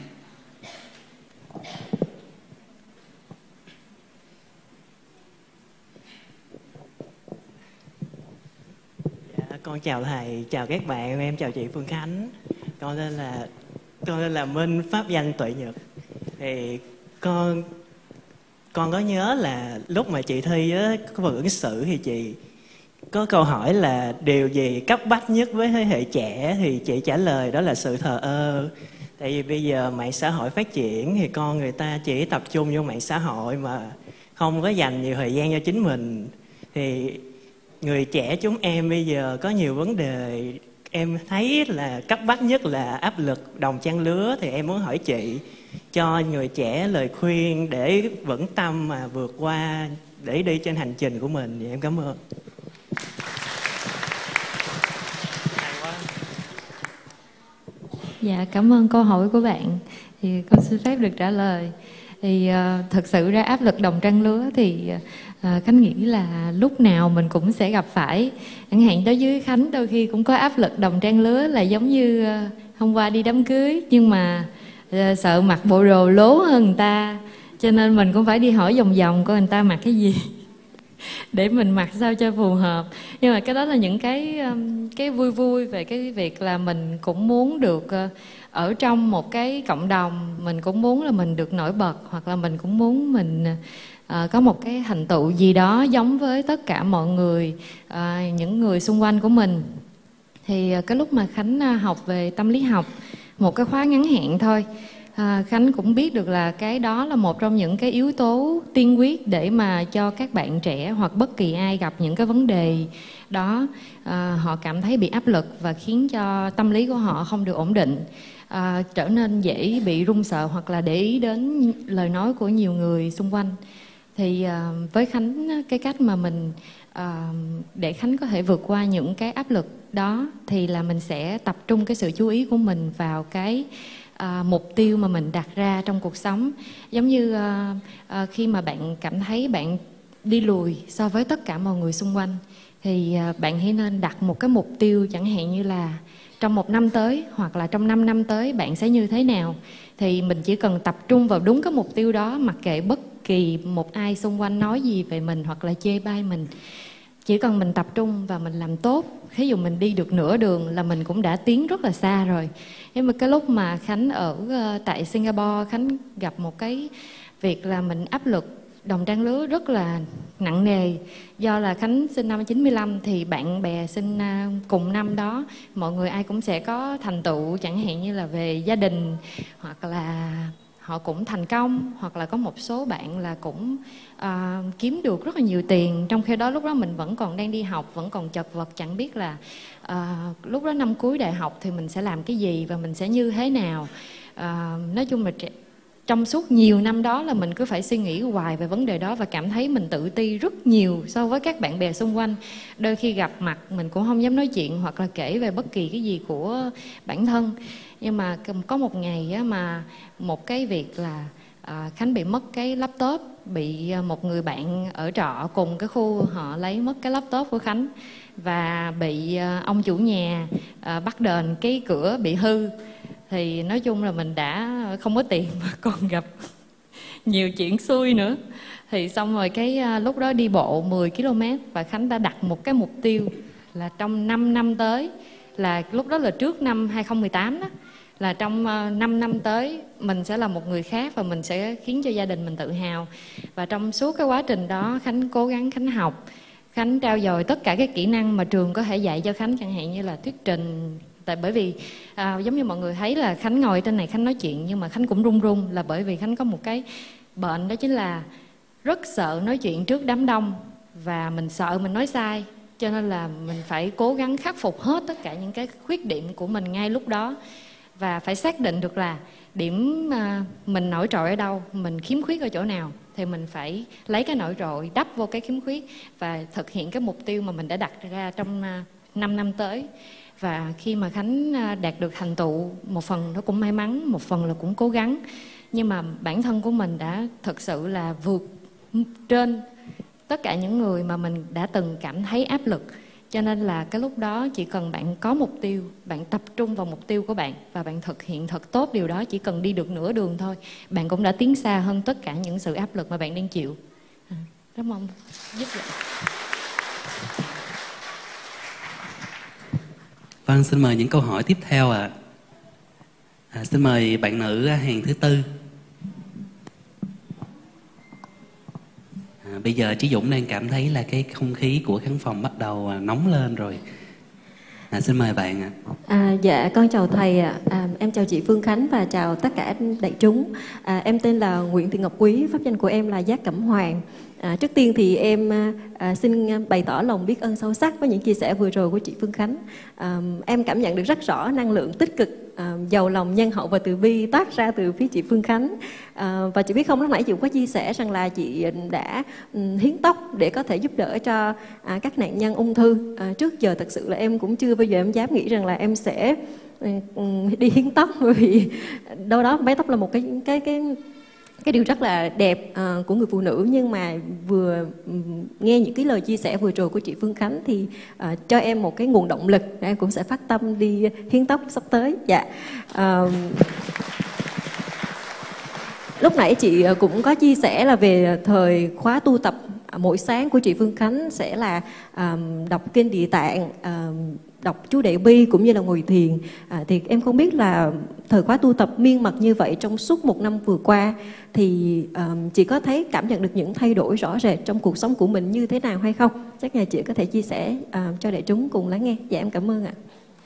Dạ, con chào thầy, chào các bạn, em chào chị Phương Khánh. Con tên là con tên là Minh, pháp danh Tuệ Nhật. Thì con con có nhớ là lúc mà chị thi á, có phần ứng xử thì chị có câu hỏi là điều gì cấp bách nhất với thế hệ trẻ, thì chị trả lời đó là sự thờ ơ. Tại vì bây giờ mạng xã hội phát triển thì con người ta chỉ tập trung vô mạng xã hội mà không có dành nhiều thời gian cho chính mình. Thì người trẻ chúng em bây giờ có nhiều vấn đề em thấy là cấp bách nhất là áp lực đồng trang lứa. Thì em muốn hỏi chị cho người trẻ lời khuyên để vững tâm mà vượt qua để đi trên hành trình của mình. Em cảm ơn. Dạ, cảm ơn câu hỏi của bạn. Thì con xin phép được trả lời. Thì uh, thực sự ra áp lực đồng trang lứa thì uh, Khánh nghĩ là lúc nào mình cũng sẽ gặp phải. Chẳng hạn đối với Khánh đôi khi cũng có áp lực đồng trang lứa, là giống như uh, hôm qua đi đám cưới nhưng mà uh, sợ mặc bộ đồ lố hơn người ta, cho nên mình cũng phải đi hỏi vòng vòng coi người ta mặc cái gì để mình mặc sao cho phù hợp. Nhưng mà cái đó là những cái cái vui vui về cái việc là mình cũng muốn được ở trong một cái cộng đồng, mình cũng muốn là mình được nổi bật, hoặc là mình cũng muốn mình uh, có một cái thành tựu gì đó giống với tất cả mọi người, uh, những người xung quanh của mình. Thì uh, cái lúc mà Khánh uh, học về tâm lý học, một cái khóa ngắn hạn thôi, À, Khánh cũng biết được là cái đó là một trong những cái yếu tố tiên quyết để mà cho các bạn trẻ hoặc bất kỳ ai gặp những cái vấn đề đó, à, họ cảm thấy bị áp lực và khiến cho tâm lý của họ không được ổn định, à, trở nên dễ bị run sợ hoặc là để ý đến lời nói của nhiều người xung quanh. Thì à, với Khánh, cái cách mà mình à, để Khánh có thể vượt qua những cái áp lực đó thì là mình sẽ tập trung cái sự chú ý của mình vào cái À, mục tiêu mà mình đặt ra trong cuộc sống. Giống như à, à, khi mà bạn cảm thấy bạn đi lùi so với tất cả mọi người xung quanh, thì à, bạn hãy nên đặt một cái mục tiêu, chẳng hạn như là trong một năm tới hoặc là trong năm năm tới bạn sẽ như thế nào. Thì mình chỉ cần tập trung vào đúng cái mục tiêu đó, mặc kệ bất kỳ một ai xung quanh nói gì về mình hoặc là chê bai mình. Chỉ cần mình tập trung và mình làm tốt, ví dụ mình đi được nửa đường là mình cũng đã tiến rất là xa rồi. Nhưng mà cái lúc mà Khánh ở uh, tại Singapore, Khánh gặp một cái việc là mình áp lực đồng trang lứa rất là nặng nề. Do là Khánh sinh năm chín mươi lăm thì bạn bè sinh uh, cùng năm đó, mọi người ai cũng sẽ có thành tựu, chẳng hạn như là về gia đình, hoặc là họ cũng thành công, hoặc là có một số bạn là cũng à, kiếm được rất là nhiều tiền. Trong khi đó lúc đó mình vẫn còn đang đi học, vẫn còn chật vật, chẳng biết là à, lúc đó năm cuối đại học thì mình sẽ làm cái gì và mình sẽ như thế nào. à, Nói chung là trong suốt nhiều năm đó là mình cứ phải suy nghĩ hoài về vấn đề đó và cảm thấy mình tự ti rất nhiều so với các bạn bè xung quanh. Đôi khi gặp mặt mình cũng không dám nói chuyện hoặc là kể về bất kỳ cái gì của bản thân. Nhưng mà có một ngày á, mà một cái việc là à, Khánh bị mất cái laptop, bị một người bạn ở trọ cùng cái khu họ lấy mất cái laptop của Khánh, và bị à, ông chủ nhà à, bắt đền cái cửa bị hư. Thì nói chung là mình đã không có tiền mà còn gặp nhiều chuyện xui nữa. Thì xong rồi cái à, lúc đó đi bộ mười ki lô mét và Khánh đã đặt một cái mục tiêu là trong năm năm tới, là lúc đó là trước năm hai không một tám đó, là trong năm năm tới mình sẽ là một người khác và mình sẽ khiến cho gia đình mình tự hào. Và trong suốt cái quá trình đó Khánh cố gắng, Khánh học, Khánh trau dồi tất cả các kỹ năng mà trường có thể dạy cho Khánh, chẳng hạn như là thuyết trình. Tại bởi vì à, giống như mọi người thấy là Khánh ngồi trên này Khánh nói chuyện nhưng mà Khánh cũng run run, là bởi vì Khánh có một cái bệnh đó chính là rất sợ nói chuyện trước đám đông, và mình sợ mình nói sai, cho nên là mình phải cố gắng khắc phục hết tất cả những cái khuyết điểm của mình ngay lúc đó, và phải xác định được là điểm à, mình nổi trội ở đâu, mình khiếm khuyết ở chỗ nào, thì mình phải lấy cái nổi trội đắp vô cái khiếm khuyết và thực hiện cái mục tiêu mà mình đã đặt ra trong à, năm năm tới. Và khi mà Khánh à, đạt được thành tựu, một phần nó cũng may mắn, một phần là cũng cố gắng, nhưng mà bản thân của mình đã thực sự là vượt trên tất cả những người mà mình đã từng cảm thấy áp lực. Cho nên là cái lúc đó chỉ cần bạn có mục tiêu, bạn tập trung vào mục tiêu của bạn và bạn thực hiện thật tốt điều đó, chỉ cần đi được nửa đường thôi, bạn cũng đã tiến xa hơn tất cả những sự áp lực mà bạn đang chịu. À, rất mong giúp đỡ. Vâng, xin mời những câu hỏi tiếp theo ạ. À. À, xin mời bạn nữ hàng thứ tư. À, bây giờ Chí Dũng đang cảm thấy là cái không khí của khán phòng bắt đầu nóng lên rồi. À, xin mời bạn ạ. À, dạ con chào thầy ạ. À, em chào chị Phương Khánh và chào tất cả đại chúng. À, em tên là Nguyễn Thị Ngọc Quý, pháp danh của em là Giác Cẩm Hoàng. À, trước tiên thì em à, xin bày tỏ lòng biết ơn sâu sắc với những chia sẻ vừa rồi của chị Phương Khánh. À, em cảm nhận được rất rõ năng lượng tích cực, à, giàu lòng nhân hậu và từ bi toát ra từ phía chị Phương Khánh. À, và chị biết không, lúc nãy chị cũng có chia sẻ rằng là chị đã um, hiến tóc để có thể giúp đỡ cho à, các nạn nhân ung thư. À, trước giờ thật sự là em cũng chưa bao giờ em dám nghĩ rằng là em sẽ um, đi hiến tóc, bởi vì đâu đó mái tóc là một cái cái cái cái điều rất là đẹp uh, của người phụ nữ. Nhưng mà vừa um, nghe những cái lời chia sẻ vừa rồi của chị Phương Khánh thì uh, cho em một cái nguồn động lực, em cũng sẽ phát tâm đi hiến tóc sắp tới. Dạ. Uh, lúc nãy chị cũng có chia sẻ là về thời khóa tu tập mỗi sáng của chị Phương Khánh sẽ là uh, đọc kinh Địa Tạng, uh, đọc chú Đại Bi cũng như là ngồi thiền. À, thì em không biết là thời khóa tu tập miên mật như vậy trong suốt một năm vừa qua thì um, chị có thấy cảm nhận được những thay đổi rõ rệt trong cuộc sống của mình như thế nào hay không? Chắc là chị có thể chia sẻ uh, cho đại chúng cùng lắng nghe. Dạ em cảm ơn ạ.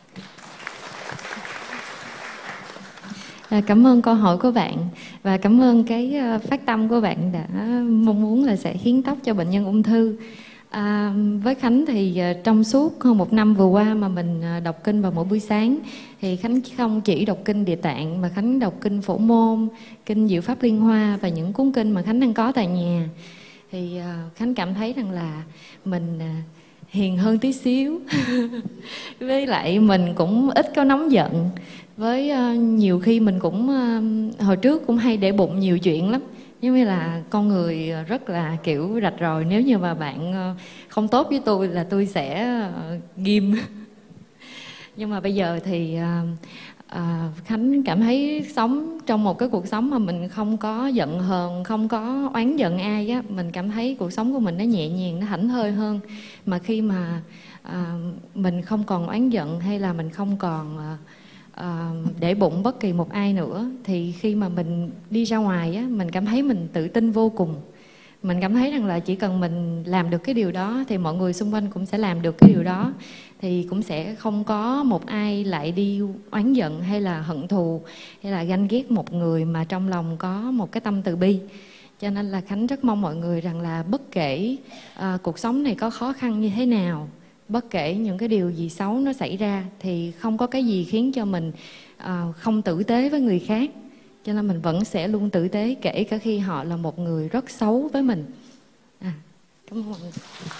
À, cảm ơn câu hỏi của bạn và cảm ơn cái phát tâm của bạn đã mong muốn là sẽ hiến tóc cho bệnh nhân ung thư. À, với Khánh thì trong suốt hơn một năm vừa qua mà mình đọc kinh vào mỗi buổi sáng thì Khánh không chỉ đọc kinh Địa Tạng mà Khánh đọc kinh Phổ Môn, kinh Diệu Pháp Liên Hoa và những cuốn kinh mà Khánh đang có tại nhà. Thì uh, Khánh cảm thấy rằng là mình uh, hiền hơn tí xíu với lại mình cũng ít có nóng giận. Với uh, nhiều khi mình cũng uh, hồi trước cũng hay để bụng nhiều chuyện lắm. Giống như là con người rất là kiểu rạch ròi, nếu như mà bạn không tốt với tôi là tôi sẽ ghim. Nhưng mà bây giờ thì uh, uh, Khánh cảm thấy sống trong một cái cuộc sống mà mình không có giận hờn, không có oán giận ai á, mình cảm thấy cuộc sống của mình nó nhẹ nhàng, nó thảnh thơi hơn. Mà khi mà uh, mình không còn oán giận hay là mình không còn uh, Uh, để bụng bất kỳ một ai nữa thì khi mà mình đi ra ngoài á, mình cảm thấy mình tự tin vô cùng. Mình cảm thấy rằng là chỉ cần mình làm được cái điều đó thì mọi người xung quanh cũng sẽ làm được cái điều đó, thì cũng sẽ không có một ai lại đi oán giận hay là hận thù hay là ganh ghét một người mà trong lòng có một cái tâm từ bi. Cho nên là Khánh rất mong mọi người rằng là bất kể uh, cuộc sống này có khó khăn như thế nào, bất kể những cái điều gì xấu nó xảy ra thì không có cái gì khiến cho mình uh, không tử tế với người khác. Cho nên mình vẫn sẽ luôn tử tế kể cả khi họ là một người rất xấu với mình. À, cảm ơn mọi người.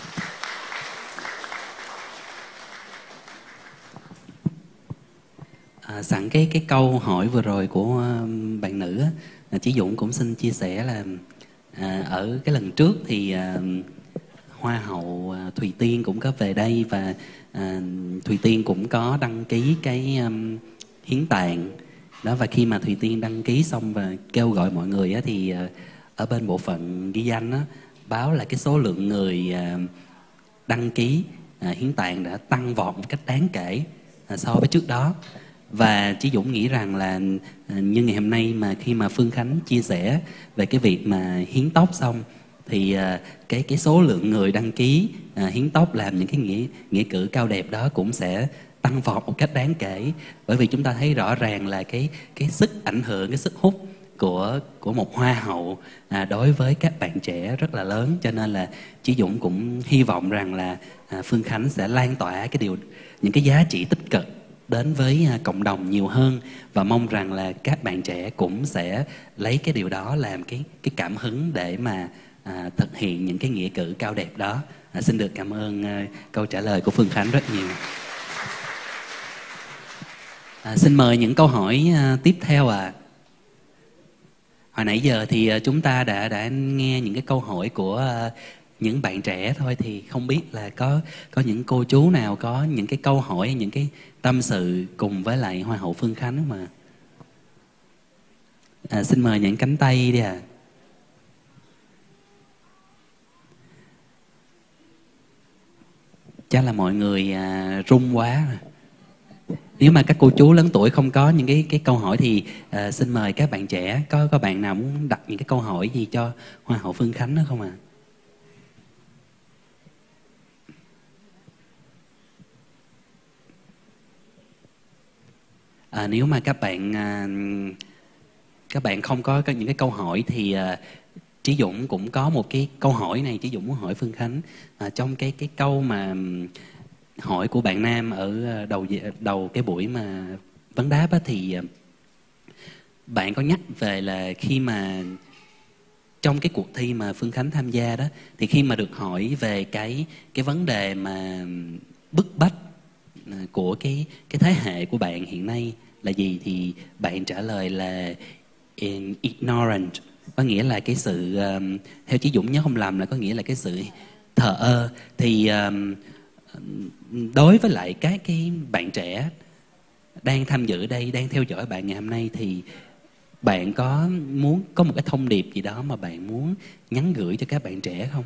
À, sẵn cái cái câu hỏi vừa rồi của bạn nữ á, Chí Dũng cũng xin chia sẻ là à, ở cái lần trước thì à, Hoa hậu Thùy Tiên cũng có về đây và à, Thùy Tiên cũng có đăng ký cái um, hiến tạng đó. Và khi mà Thùy Tiên đăng ký xong và kêu gọi mọi người á, thì uh, ở bên bộ phận ghi danh á, báo là cái số lượng người uh, đăng ký uh, hiến tạng đã tăng vọt một cách đáng kể uh, so với trước đó. Và Chí Dũng nghĩ rằng là uh, như ngày hôm nay mà khi mà Phương Khánh chia sẻ về cái việc mà hiến tóc xong thì uh, cái cái số lượng người đăng ký uh, hiến tóc làm những cái nghĩa nghĩa cử cao đẹp đó cũng sẽ tăng vọt một cách đáng kể, bởi vì chúng ta thấy rõ ràng là cái cái sức ảnh hưởng, cái sức hút của của một hoa hậu à, đối với các bạn trẻ rất là lớn, cho nên là Chí Dũng cũng hy vọng rằng là à, Phương Khánh sẽ lan tỏa cái điều những cái giá trị tích cực đến với à, cộng đồng nhiều hơn, và mong rằng là các bạn trẻ cũng sẽ lấy cái điều đó làm cái cái cảm hứng để mà à, thực hiện những cái nghĩa cử cao đẹp đó. À, xin được cảm ơn à, câu trả lời của Phương Khánh rất nhiều. À, xin mời những câu hỏi à, tiếp theo ạ. À. Hồi nãy giờ thì à, chúng ta đã đã nghe những cái câu hỏi của à, những bạn trẻ thôi, thì không biết là có có những cô chú nào có những cái câu hỏi, những cái tâm sự cùng với lại Hoa hậu Phương Khánh mà. À, xin mời những cánh tay đi ạ. À. Chắc là mọi người à, run quá rồi. Nếu mà các cô chú lớn tuổi không có những cái cái câu hỏi thì à, xin mời các bạn trẻ, có có bạn nào muốn đặt những cái câu hỏi gì cho Hoa hậu Phương Khánh nữa không ạ? À? À, nếu mà các bạn à, các bạn không có những cái câu hỏi thì à, Chí Dũng cũng có một cái câu hỏi này Chí Dũng muốn hỏi Phương Khánh. À, trong cái cái câu mà hỏi của bạn Nam ở đầu đầu cái buổi mà vấn đáp á, thì bạn có nhắc về là khi mà trong cái cuộc thi mà Phương Khánh tham gia đó, thì khi mà được hỏi về cái cái vấn đề mà bức bách của cái cái thế hệ của bạn hiện nay là gì, thì bạn trả lời là ignorant, có nghĩa là cái sự um, theo Chí Dũng nhớ không lầm là có nghĩa là cái sự thờ ơ. Thì um, đối với lại các cái bạn trẻ đang tham dự đây, đang theo dõi bạn ngày hôm nay, thì bạn có muốn có một cái thông điệp gì đó mà bạn muốn nhắn gửi cho các bạn trẻ không?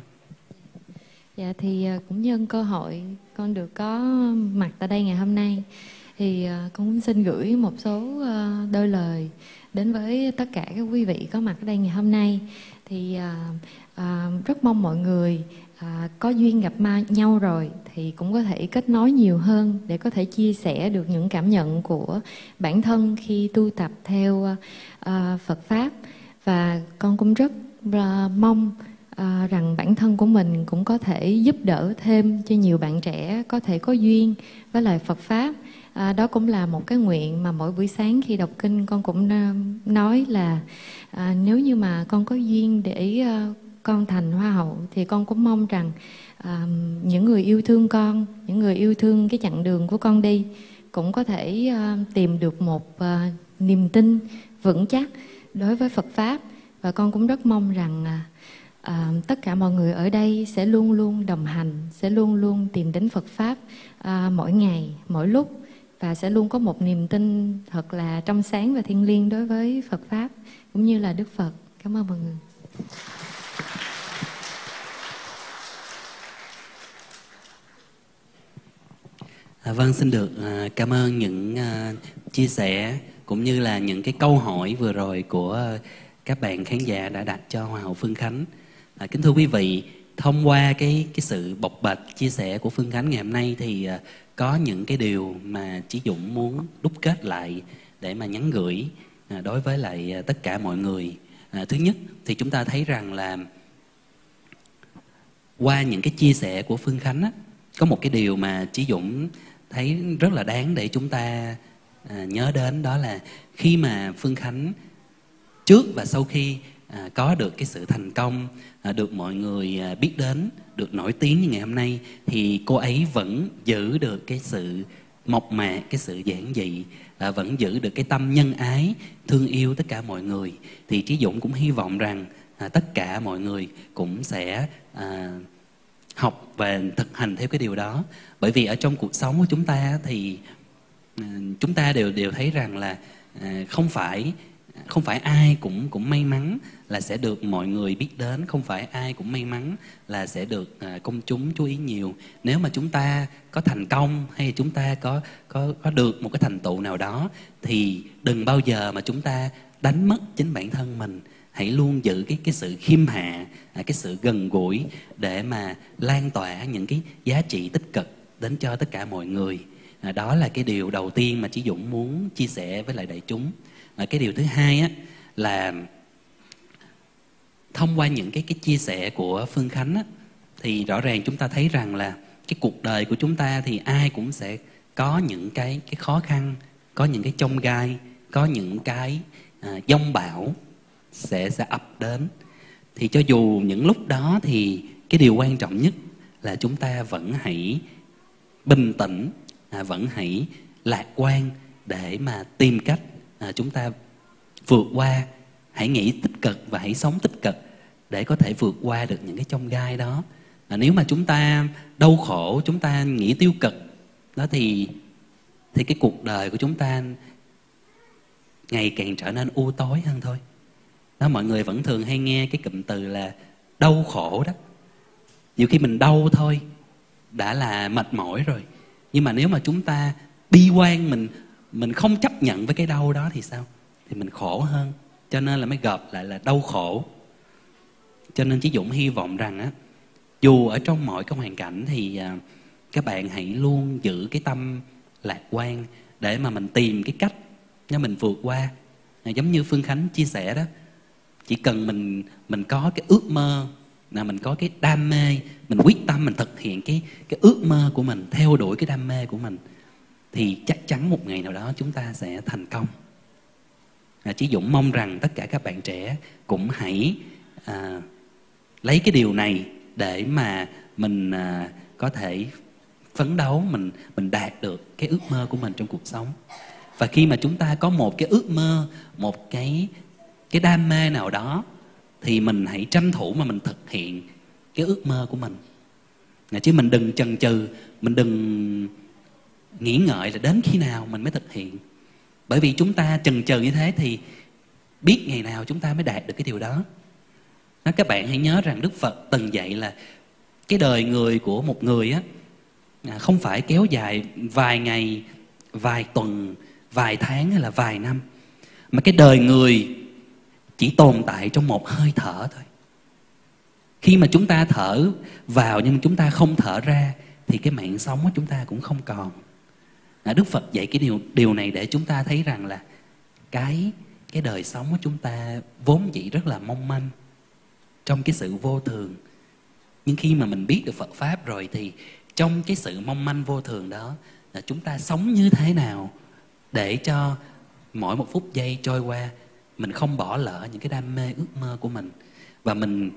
Dạ thì cũng nhân cơ hội con được có mặt tại đây ngày hôm nay, thì con cũng xin gửi một số đôi lời đến với tất cả các quý vị có mặt ở đây ngày hôm nay. Thì à, à, rất mong mọi người à, có duyên gặp nhau rồi thì cũng có thể kết nối nhiều hơn để có thể chia sẻ được những cảm nhận của bản thân khi tu tập theo à, Phật Pháp. Và con cũng rất à, mong à, rằng bản thân của mình cũng có thể giúp đỡ thêm cho nhiều bạn trẻ có thể có duyên với lại Phật Pháp. À, đó cũng là một cái nguyện mà mỗi buổi sáng khi đọc kinh con cũng nói là à, nếu như mà con có duyên để uh, con thành Hoa hậu thì con cũng mong rằng à, những người yêu thương con, những người yêu thương cái chặng đường của con đi cũng có thể uh, tìm được một uh, niềm tin vững chắc đối với Phật Pháp. Và con cũng rất mong rằng uh, uh, tất cả mọi người ở đây sẽ luôn luôn đồng hành, sẽ luôn luôn tìm đến Phật Pháp uh, mỗi ngày, mỗi lúc, và sẽ luôn có một niềm tin thật là trong sáng và thiêng liêng đối với Phật Pháp cũng như là Đức Phật. Cảm ơn mọi người. À, vâng, xin được à, cảm ơn những à, chia sẻ cũng như là những cái câu hỏi vừa rồi của à, các bạn khán giả đã đặt cho Hoa hậu Phương Khánh. À, kính thưa quý vị, thông qua cái cái sự bộc bạch chia sẻ của Phương Khánh ngày hôm nay thì à, có những cái điều mà Chí Dũng muốn đúc kết lại để mà nhắn gửi à, đối với lại à, tất cả mọi người. À, thứ nhất thì chúng ta thấy rằng là qua những cái chia sẻ của Phương Khánh á, có một cái điều mà Chí Dũng thấy rất là đáng để chúng ta à, nhớ đến, đó là khi mà Phương Khánh trước và sau khi à, có được cái sự thành công, à, được mọi người à, biết đến, được nổi tiếng như ngày hôm nay, thì cô ấy vẫn giữ được cái sự mộc mạc, cái sự giản dị, à, vẫn giữ được cái tâm nhân ái, thương yêu tất cả mọi người. Thì Chí Dũng cũng hy vọng rằng à, tất cả mọi người cũng sẽ à, học và thực hành theo cái điều đó. Bởi vì ở trong cuộc sống của chúng ta thì à, chúng ta đều đều thấy rằng là à, không phải không phải ai cũng cũng may mắn là sẽ được mọi người biết đến, không phải ai cũng may mắn là sẽ được à, công chúng chú ý nhiều. Nếu mà chúng ta có thành công hay chúng ta có có có được một cái thành tựu nào đó thì đừng bao giờ mà chúng ta đánh mất chính bản thân mình. Hãy luôn giữ cái cái sự khiêm hạ, cái sự gần gũi để mà lan tỏa những cái giá trị tích cực đến cho tất cả mọi người. À, đó là cái điều đầu tiên mà Chí Dũng muốn chia sẻ với lại đại chúng. À, cái điều thứ hai á, là thông qua những cái cái chia sẻ của Phương Khánh á, thì rõ ràng chúng ta thấy rằng là cái cuộc đời của chúng ta thì ai cũng sẽ có những cái cái khó khăn, có những cái chông gai, có những cái à, giông bão sẽ sẽ ập đến. Thì cho dù những lúc đó thì cái điều quan trọng nhất là chúng ta vẫn hãy bình tĩnh, à, vẫn hãy lạc quan để mà tìm cách à, chúng ta vượt qua. Hãy nghĩ tích cực và hãy sống tích cực để có thể vượt qua được những cái chông gai đó. À, nếu mà chúng ta đau khổ, chúng ta nghĩ tiêu cực đó thì thì cái cuộc đời của chúng ta ngày càng trở nên u tối hơn thôi. Đó, mọi người vẫn thường hay nghe cái cụm từ là đau khổ đó. Nhiều khi mình đau thôi đã là mệt mỏi rồi. Nhưng mà nếu mà chúng ta bi quan, mình mình không chấp nhận với cái đau đó thì sao? Thì mình khổ hơn. Cho nên là mới gộp lại là đau khổ. Cho nên Chí Dũng hy vọng rằng á, dù ở trong mọi cái hoàn cảnh thì à, các bạn hãy luôn giữ cái tâm lạc quan để mà mình tìm cái cách để mình vượt qua. À, giống như Phương Khánh chia sẻ đó, chỉ cần mình mình có cái ước mơ, là mình có cái đam mê, mình quyết tâm mình thực hiện cái cái ước mơ của mình, theo đuổi cái đam mê của mình, thì chắc chắn một ngày nào đó chúng ta sẽ thành công. À, Chí Dũng mong rằng tất cả các bạn trẻ cũng hãy à, lấy cái điều này để mà mình à, có thể phấn đấu, mình mình đạt được cái ước mơ của mình trong cuộc sống. Và khi mà chúng ta có một cái ước mơ, một cái cái đam mê nào đó, thì mình hãy tranh thủ mà mình thực hiện cái ước mơ của mình. À, chứ mình đừng chần chừ, mình đừng nghĩ ngợi là đến khi nào mình mới thực hiện. Bởi vì chúng ta chần chừ như thế thì biết ngày nào chúng ta mới đạt được cái điều đó. Đó, các bạn hãy nhớ rằng Đức Phật từng dạy là cái đời người của một người á, không phải kéo dài vài ngày, vài tuần, vài tháng hay là vài năm, mà cái đời người chỉ tồn tại trong một hơi thở thôi. Khi mà chúng ta thở vào nhưng chúng ta không thở ra thì cái mạng sống của chúng ta cũng không còn. À, Đức Phật dạy cái điều điều này để chúng ta thấy rằng là cái cái đời sống của chúng ta vốn dĩ rất là mong manh trong cái sự vô thường. Nhưng khi mà mình biết được Phật Pháp rồi thì trong cái sự mong manh vô thường đó là chúng ta sống như thế nào để cho mỗi một phút giây trôi qua mình không bỏ lỡ những cái đam mê ước mơ của mình, và mình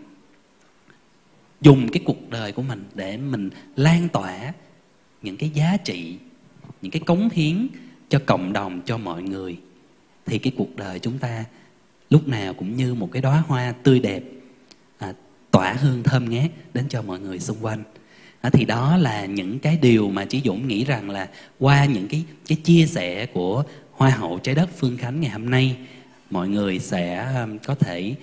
dùng cái cuộc đời của mình để mình lan tỏa những cái giá trị, những cái cống hiến cho cộng đồng, cho mọi người. Thì cái cuộc đời chúng ta lúc nào cũng như một cái đóa hoa tươi đẹp, à, tỏa hương thơm ngát đến cho mọi người xung quanh. À, thì đó là những cái điều mà Chí Dũng nghĩ rằng là qua những cái, cái chia sẻ của Hoa hậu Trái đất Phương Khánh ngày hôm nay, mọi người sẽ um, có thể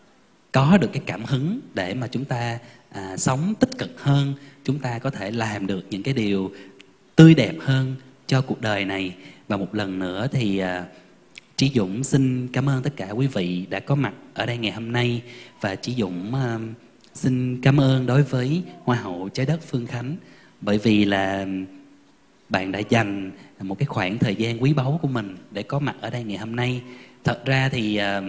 có được cái cảm hứng để mà chúng ta à, sống tích cực hơn, chúng ta có thể làm được những cái điều tươi đẹp hơn cho cuộc đời này. Và một lần nữa thì à, Chí Dũng xin cảm ơn tất cả quý vị đã có mặt ở đây ngày hôm nay. Và Chí Dũng à, xin cảm ơn đối với Hoa hậu Trái đất Phương Khánh, bởi vì là bạn đã dành một cái khoảng thời gian quý báu của mình để có mặt ở đây ngày hôm nay. Thật ra thì uh,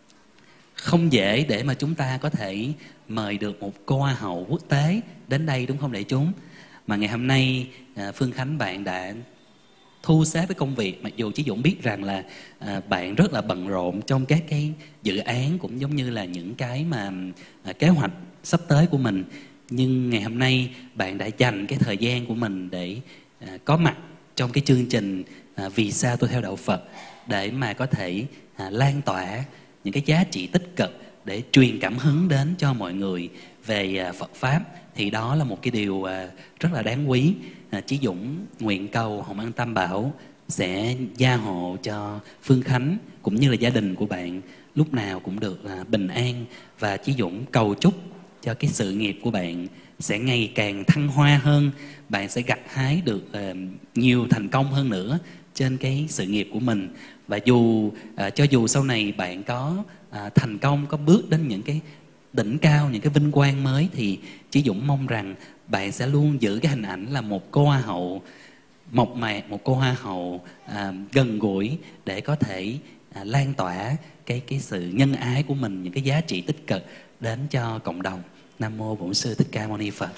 không dễ để mà chúng ta có thể mời được một cô Hoa hậu quốc tế đến đây, đúng không đại chúng? Mà ngày hôm nay uh, Phương Khánh bạn đã thu xếp với công việc, mặc dù Chí Dũng biết rằng là uh, bạn rất là bận rộn trong các cái dự án cũng giống như là những cái mà uh, kế hoạch sắp tới của mình. Nhưng ngày hôm nay bạn đã dành cái thời gian của mình để uh, có mặt trong cái chương trình uh, Vì sao tôi theo đạo Phật, để mà có thể à, lan tỏa những cái giá trị tích cực để truyền cảm hứng đến cho mọi người về à, Phật Pháp. Thì đó là một cái điều à, rất là đáng quý. à, Chí Dũng nguyện cầu Hồng Ân Tam Bảo sẽ gia hộ cho Phương Khánh cũng như là gia đình của bạn lúc nào cũng được à, bình an. Và Chí Dũng cầu chúc cho cái sự nghiệp của bạn sẽ ngày càng thăng hoa hơn, bạn sẽ gặt hái được à, nhiều thành công hơn nữa trên cái sự nghiệp của mình. Và dù à, cho dù sau này bạn có à, thành công, có bước đến những cái đỉnh cao, những cái vinh quang mới, thì Chí Dũng mong rằng bạn sẽ luôn giữ cái hình ảnh là một cô Hoa hậu mộc mạc, một cô hoa hậu à, gần gũi để có thể à, lan tỏa cái cái sự nhân ái của mình, những cái giá trị tích cực đến cho cộng đồng. Nam mô Bổn Sư Thích Ca Mâu Ni Phật.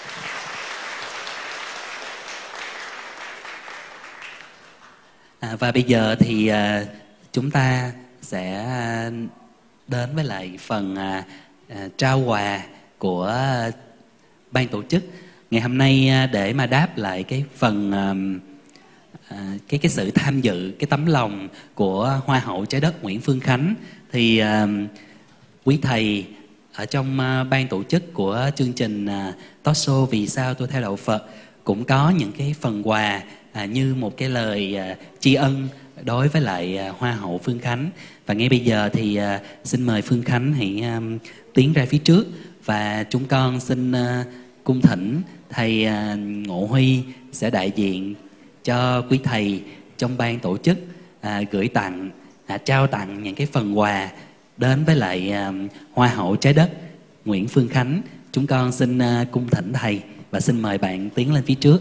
À, và bây giờ thì à, chúng ta sẽ à, đến với lại phần à, à, trao quà của à, ban tổ chức ngày hôm nay, à, để mà đáp lại cái phần à, à, cái cái sự tham dự, cái tấm lòng của Hoa hậu Trái Đất Nguyễn Phương Khánh. Thì à, quý thầy ở trong à, ban tổ chức của chương trình à, talk show Vì Sao Tôi Theo Đạo Phật cũng có những cái phần quà à, như một cái lời à, tri ân đối với lại à, Hoa hậu Phương Khánh. Và ngay bây giờ thì à, xin mời Phương Khánh hãy à, tiến ra phía trước, và chúng con xin à, cung thỉnh thầy à, Ngộ Huy sẽ đại diện cho quý thầy trong ban tổ chức à, gửi tặng, à, trao tặng những cái phần quà đến với lại à, Hoa hậu Trái Đất Nguyễn Phương Khánh. Chúng con xin à, cung thỉnh thầy và xin mời bạn tiến lên phía trước.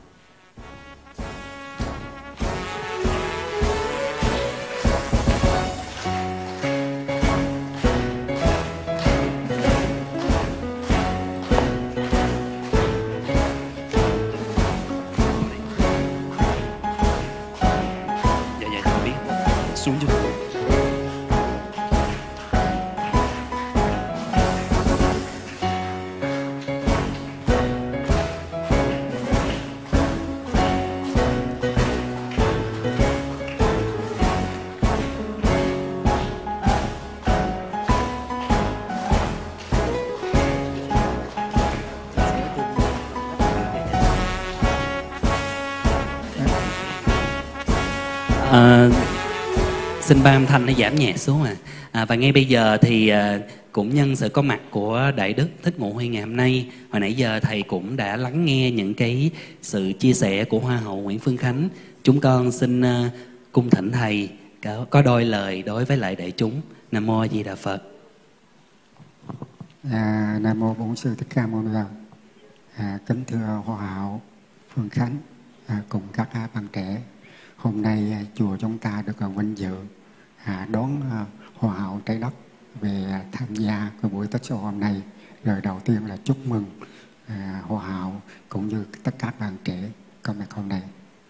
Xuống chứ. À, xin ba âm thanh nó giảm nhẹ xuống à. à và ngay bây giờ thì à, cũng nhân sự có mặt của Đại Đức Thích Ngộ Huy ngày hôm nay, hồi nãy giờ thầy cũng đã lắng nghe những cái sự chia sẻ của Hoa hậu Nguyễn Phương Khánh. Chúng con xin uh, cung thỉnh thầy có, có đôi lời đối với lại đại chúng. Nam mô A Di Đà Phật. À, Nam mô Bổn Sư Thích Ca Mâu Ni Phật. À, kính thưa Hoa hậu Phương Khánh à, cùng các à, bạn trẻ, hôm nay à, chùa chúng ta được à, vinh dự à, đón à, Hoa hậu Trái Đất về à, tham gia cái buổi talk show hôm nay. Lời đầu tiên là chúc mừng à, Hoa hậu cũng như tất cả các bạn trẻ có mặt hôm nay.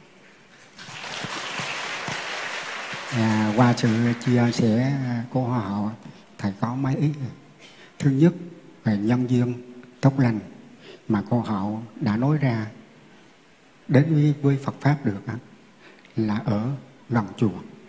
À, qua sự chia sẻ của Hoa hậu, thầy có mấy ý. Thứ nhất, về nhân duyên tốt lành mà cô hậu đã nói ra đến với, với Phật Pháp được là ở gần chùa.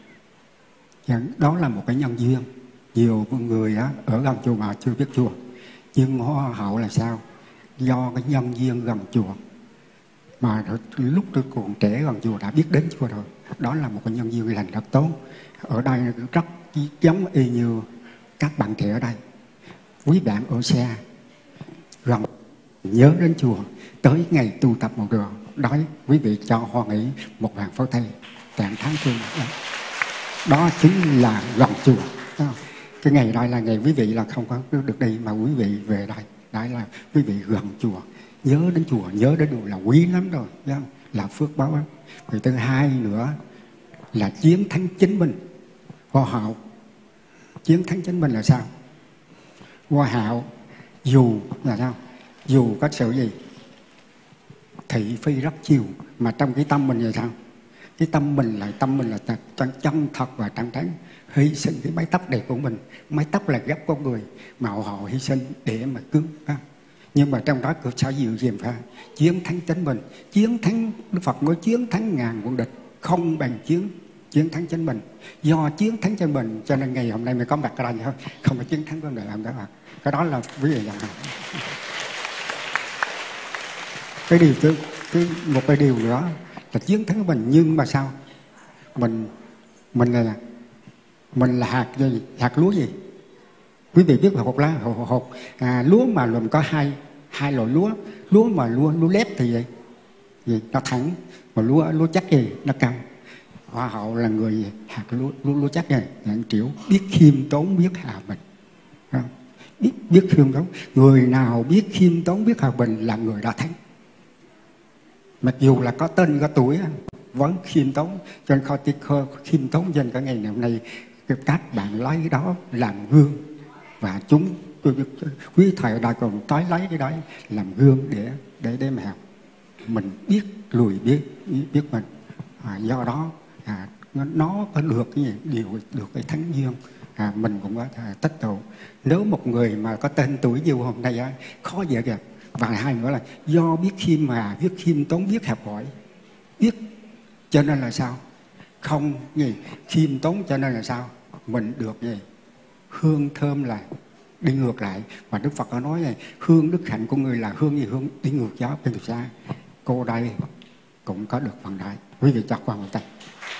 Đó là một cái nhân duyên. Nhiều người ở gần chùa mà chưa biết chùa. Nhưng Hoa hậu là sao? Do cái nhân duyên gần chùa mà lúc tôi còn trẻ gần chùa đã biết đến chùa rồi. Đó là một cái nhân duyên lành rất tốt. Ở đây rất giống y như các bạn trẻ ở đây. Quý bạn ở xa gần nhớ đến chùa, tới ngày tu tập một đường, đói quý vị cho Hoa nghĩ một vàng pháo thay tạng tháng thương. Đó. Đó chính là gần chùa. Đó. Cái ngày đây là ngày quý vị là không có được đi mà quý vị về đây. Đấy là quý vị gần chùa, nhớ đến chùa, nhớ đến chùa là quý lắm rồi. Đó. Là phước báo lắm. Rồi thứ hai nữa là chiến thắng chính mình. Hoa hậu chiến thắng chính mình là sao? Hoa hậu dù là sao? Dù có sự gì thị phi rất chiều, mà trong cái tâm mình là sao? Cái tâm mình là tâm mình là chân, chân thật và trắng trắng, hy sinh cái mái tóc đẹp của mình. Mái tóc là gấp con người mà họ hy sinh để mà cứu. Nhưng mà trong đó cơ sở dịu dàng pha chiến thắng chính mình, chiến thắng Đức Phật nói chiến thắng ngàn quân địch không bằng chiến chiến thắng chính mình. Do chiến thắng chính mình cho nên ngày hôm nay mình có mặt ở đây không? Không phải chiến thắng vấn đề làm đó mà. Cái đó là ví dụ rằng cái điều thứ, thứ một cái điều nữa là chiến thắng mình, nhưng mà sao? Mình mình là mình là hạt gì? Hạt lúa gì? Quý vị biết hột lá hột, hột à, lúa mà gồm có hai hai loại lúa. Lúa mà lúa lúa lép thì gì? Gì? Nó thẳng, mà lúa lúa chắc gì? Nó căng. Hoa hậu là người hạt lúa lúa, lúa chắc này, là Triệu biết khiêm tốn, biết hòa bình. Biết biết khiêm tốn. Người nào biết khiêm tốn, biết hòa bình là người đã thắng. Mặc dù là có tên có tuổi vẫn khiêm tốn, cho nên kho tiết khơ khiêm tốn trên cả ngày hôm nay. Các bạn lấy cái đó làm gương, và chúng quý thầy ở đây còn tới lấy cái đó làm gương để để để mà mình biết lùi biết biết mình. À, do đó à, nó có được cái gì điều được cái thánh duyên, à, mình cũng có à, tích tụ. Nếu một người mà có tên tuổi như hôm nay á, khó dễ gặp. Và hai nữa là do biết khiêm mà biết khiêm tốn, biết học hỏi, biết cho nên là sao không gì khiêm tốn, cho nên là sao mình được gì hương thơm là đi ngược lại. Và Đức Phật có nói này, hương đức hạnh của người là hương gì, hương đi ngược gió bên xa. Cô đây cũng có được phần đại. Quý vị cho qua một tay.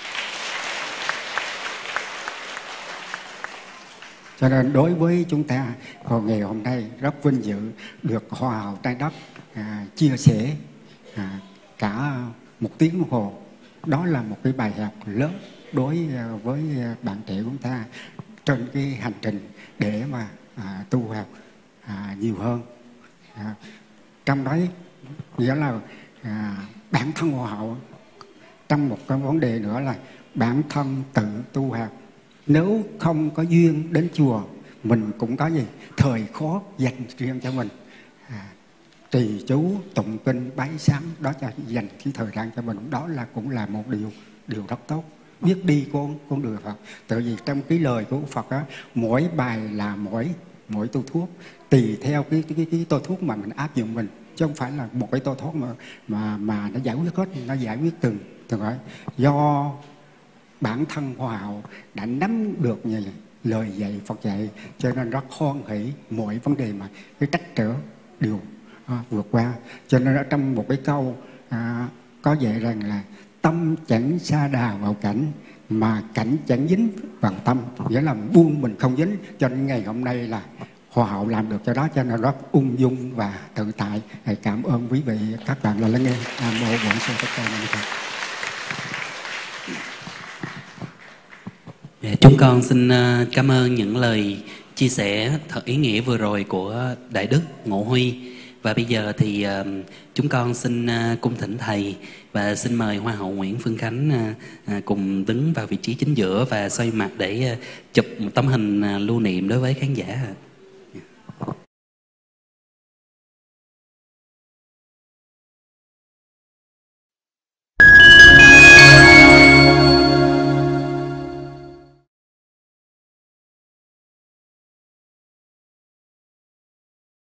Cho nên đối với chúng ta hồi ngày hôm nay rất vinh dự được Hoa hậu Trái Đất à, chia sẻ à, cả một tiếng đồng hồ. Đó là một cái bài học lớn đối với bạn trẻ chúng ta trên cái hành trình để mà à, tu học à, nhiều hơn. À, trong đấy nghĩa là à, bản thân Hoa hậu, trong một cái vấn đề nữa là bản thân tự tu học. Nếu không có duyên đến chùa, mình cũng có gì thời khó dành riêng cho mình, à, trì chú tụng kinh bái sám, đó cho dành cái thời gian cho mình. Đó là cũng là một điều điều rất tốt. Biết đi con con đường Phật. Tại vì trong cái lời của Phật á, mỗi bài là mỗi mỗi tô thuốc, tùy theo cái cái cái, cái tô thuốc mà mình áp dụng mình, chứ không phải là một cái tô thuốc mà mà mà nó giải quyết hết, nó giải quyết từng từng cái. Do bản thân Hoa hậu đã nắm được như vậy, lời dạy Phật dạy, cho nên rất hoan hỷ mọi vấn đề mà cái trắc trở đều à, vượt qua. Cho nên ở trong một cái câu à, có dạy rằng là tâm chẳng sa đà vào cảnh, mà cảnh chẳng dính vào tâm, nghĩa là buông mình không dính. Cho nên ngày hôm nay là Hoa hậu làm được cho đó, cho nên rất ung dung và tự tại. Cảm ơn quý vị các bạn là lắng nghe. Nam mô Bổn Sư Thích Ca Mâu Ni Phật. Chúng con xin cảm ơn những lời chia sẻ thật ý nghĩa vừa rồi của Đại Đức Ngộ Huy. Và bây giờ thì chúng con xin cung thỉnh Thầy và xin mời Hoa hậu Nguyễn Phương Khánh cùng đứng vào vị trí chính giữa và xoay mặt để chụp một tấm hình lưu niệm đối với khán giả.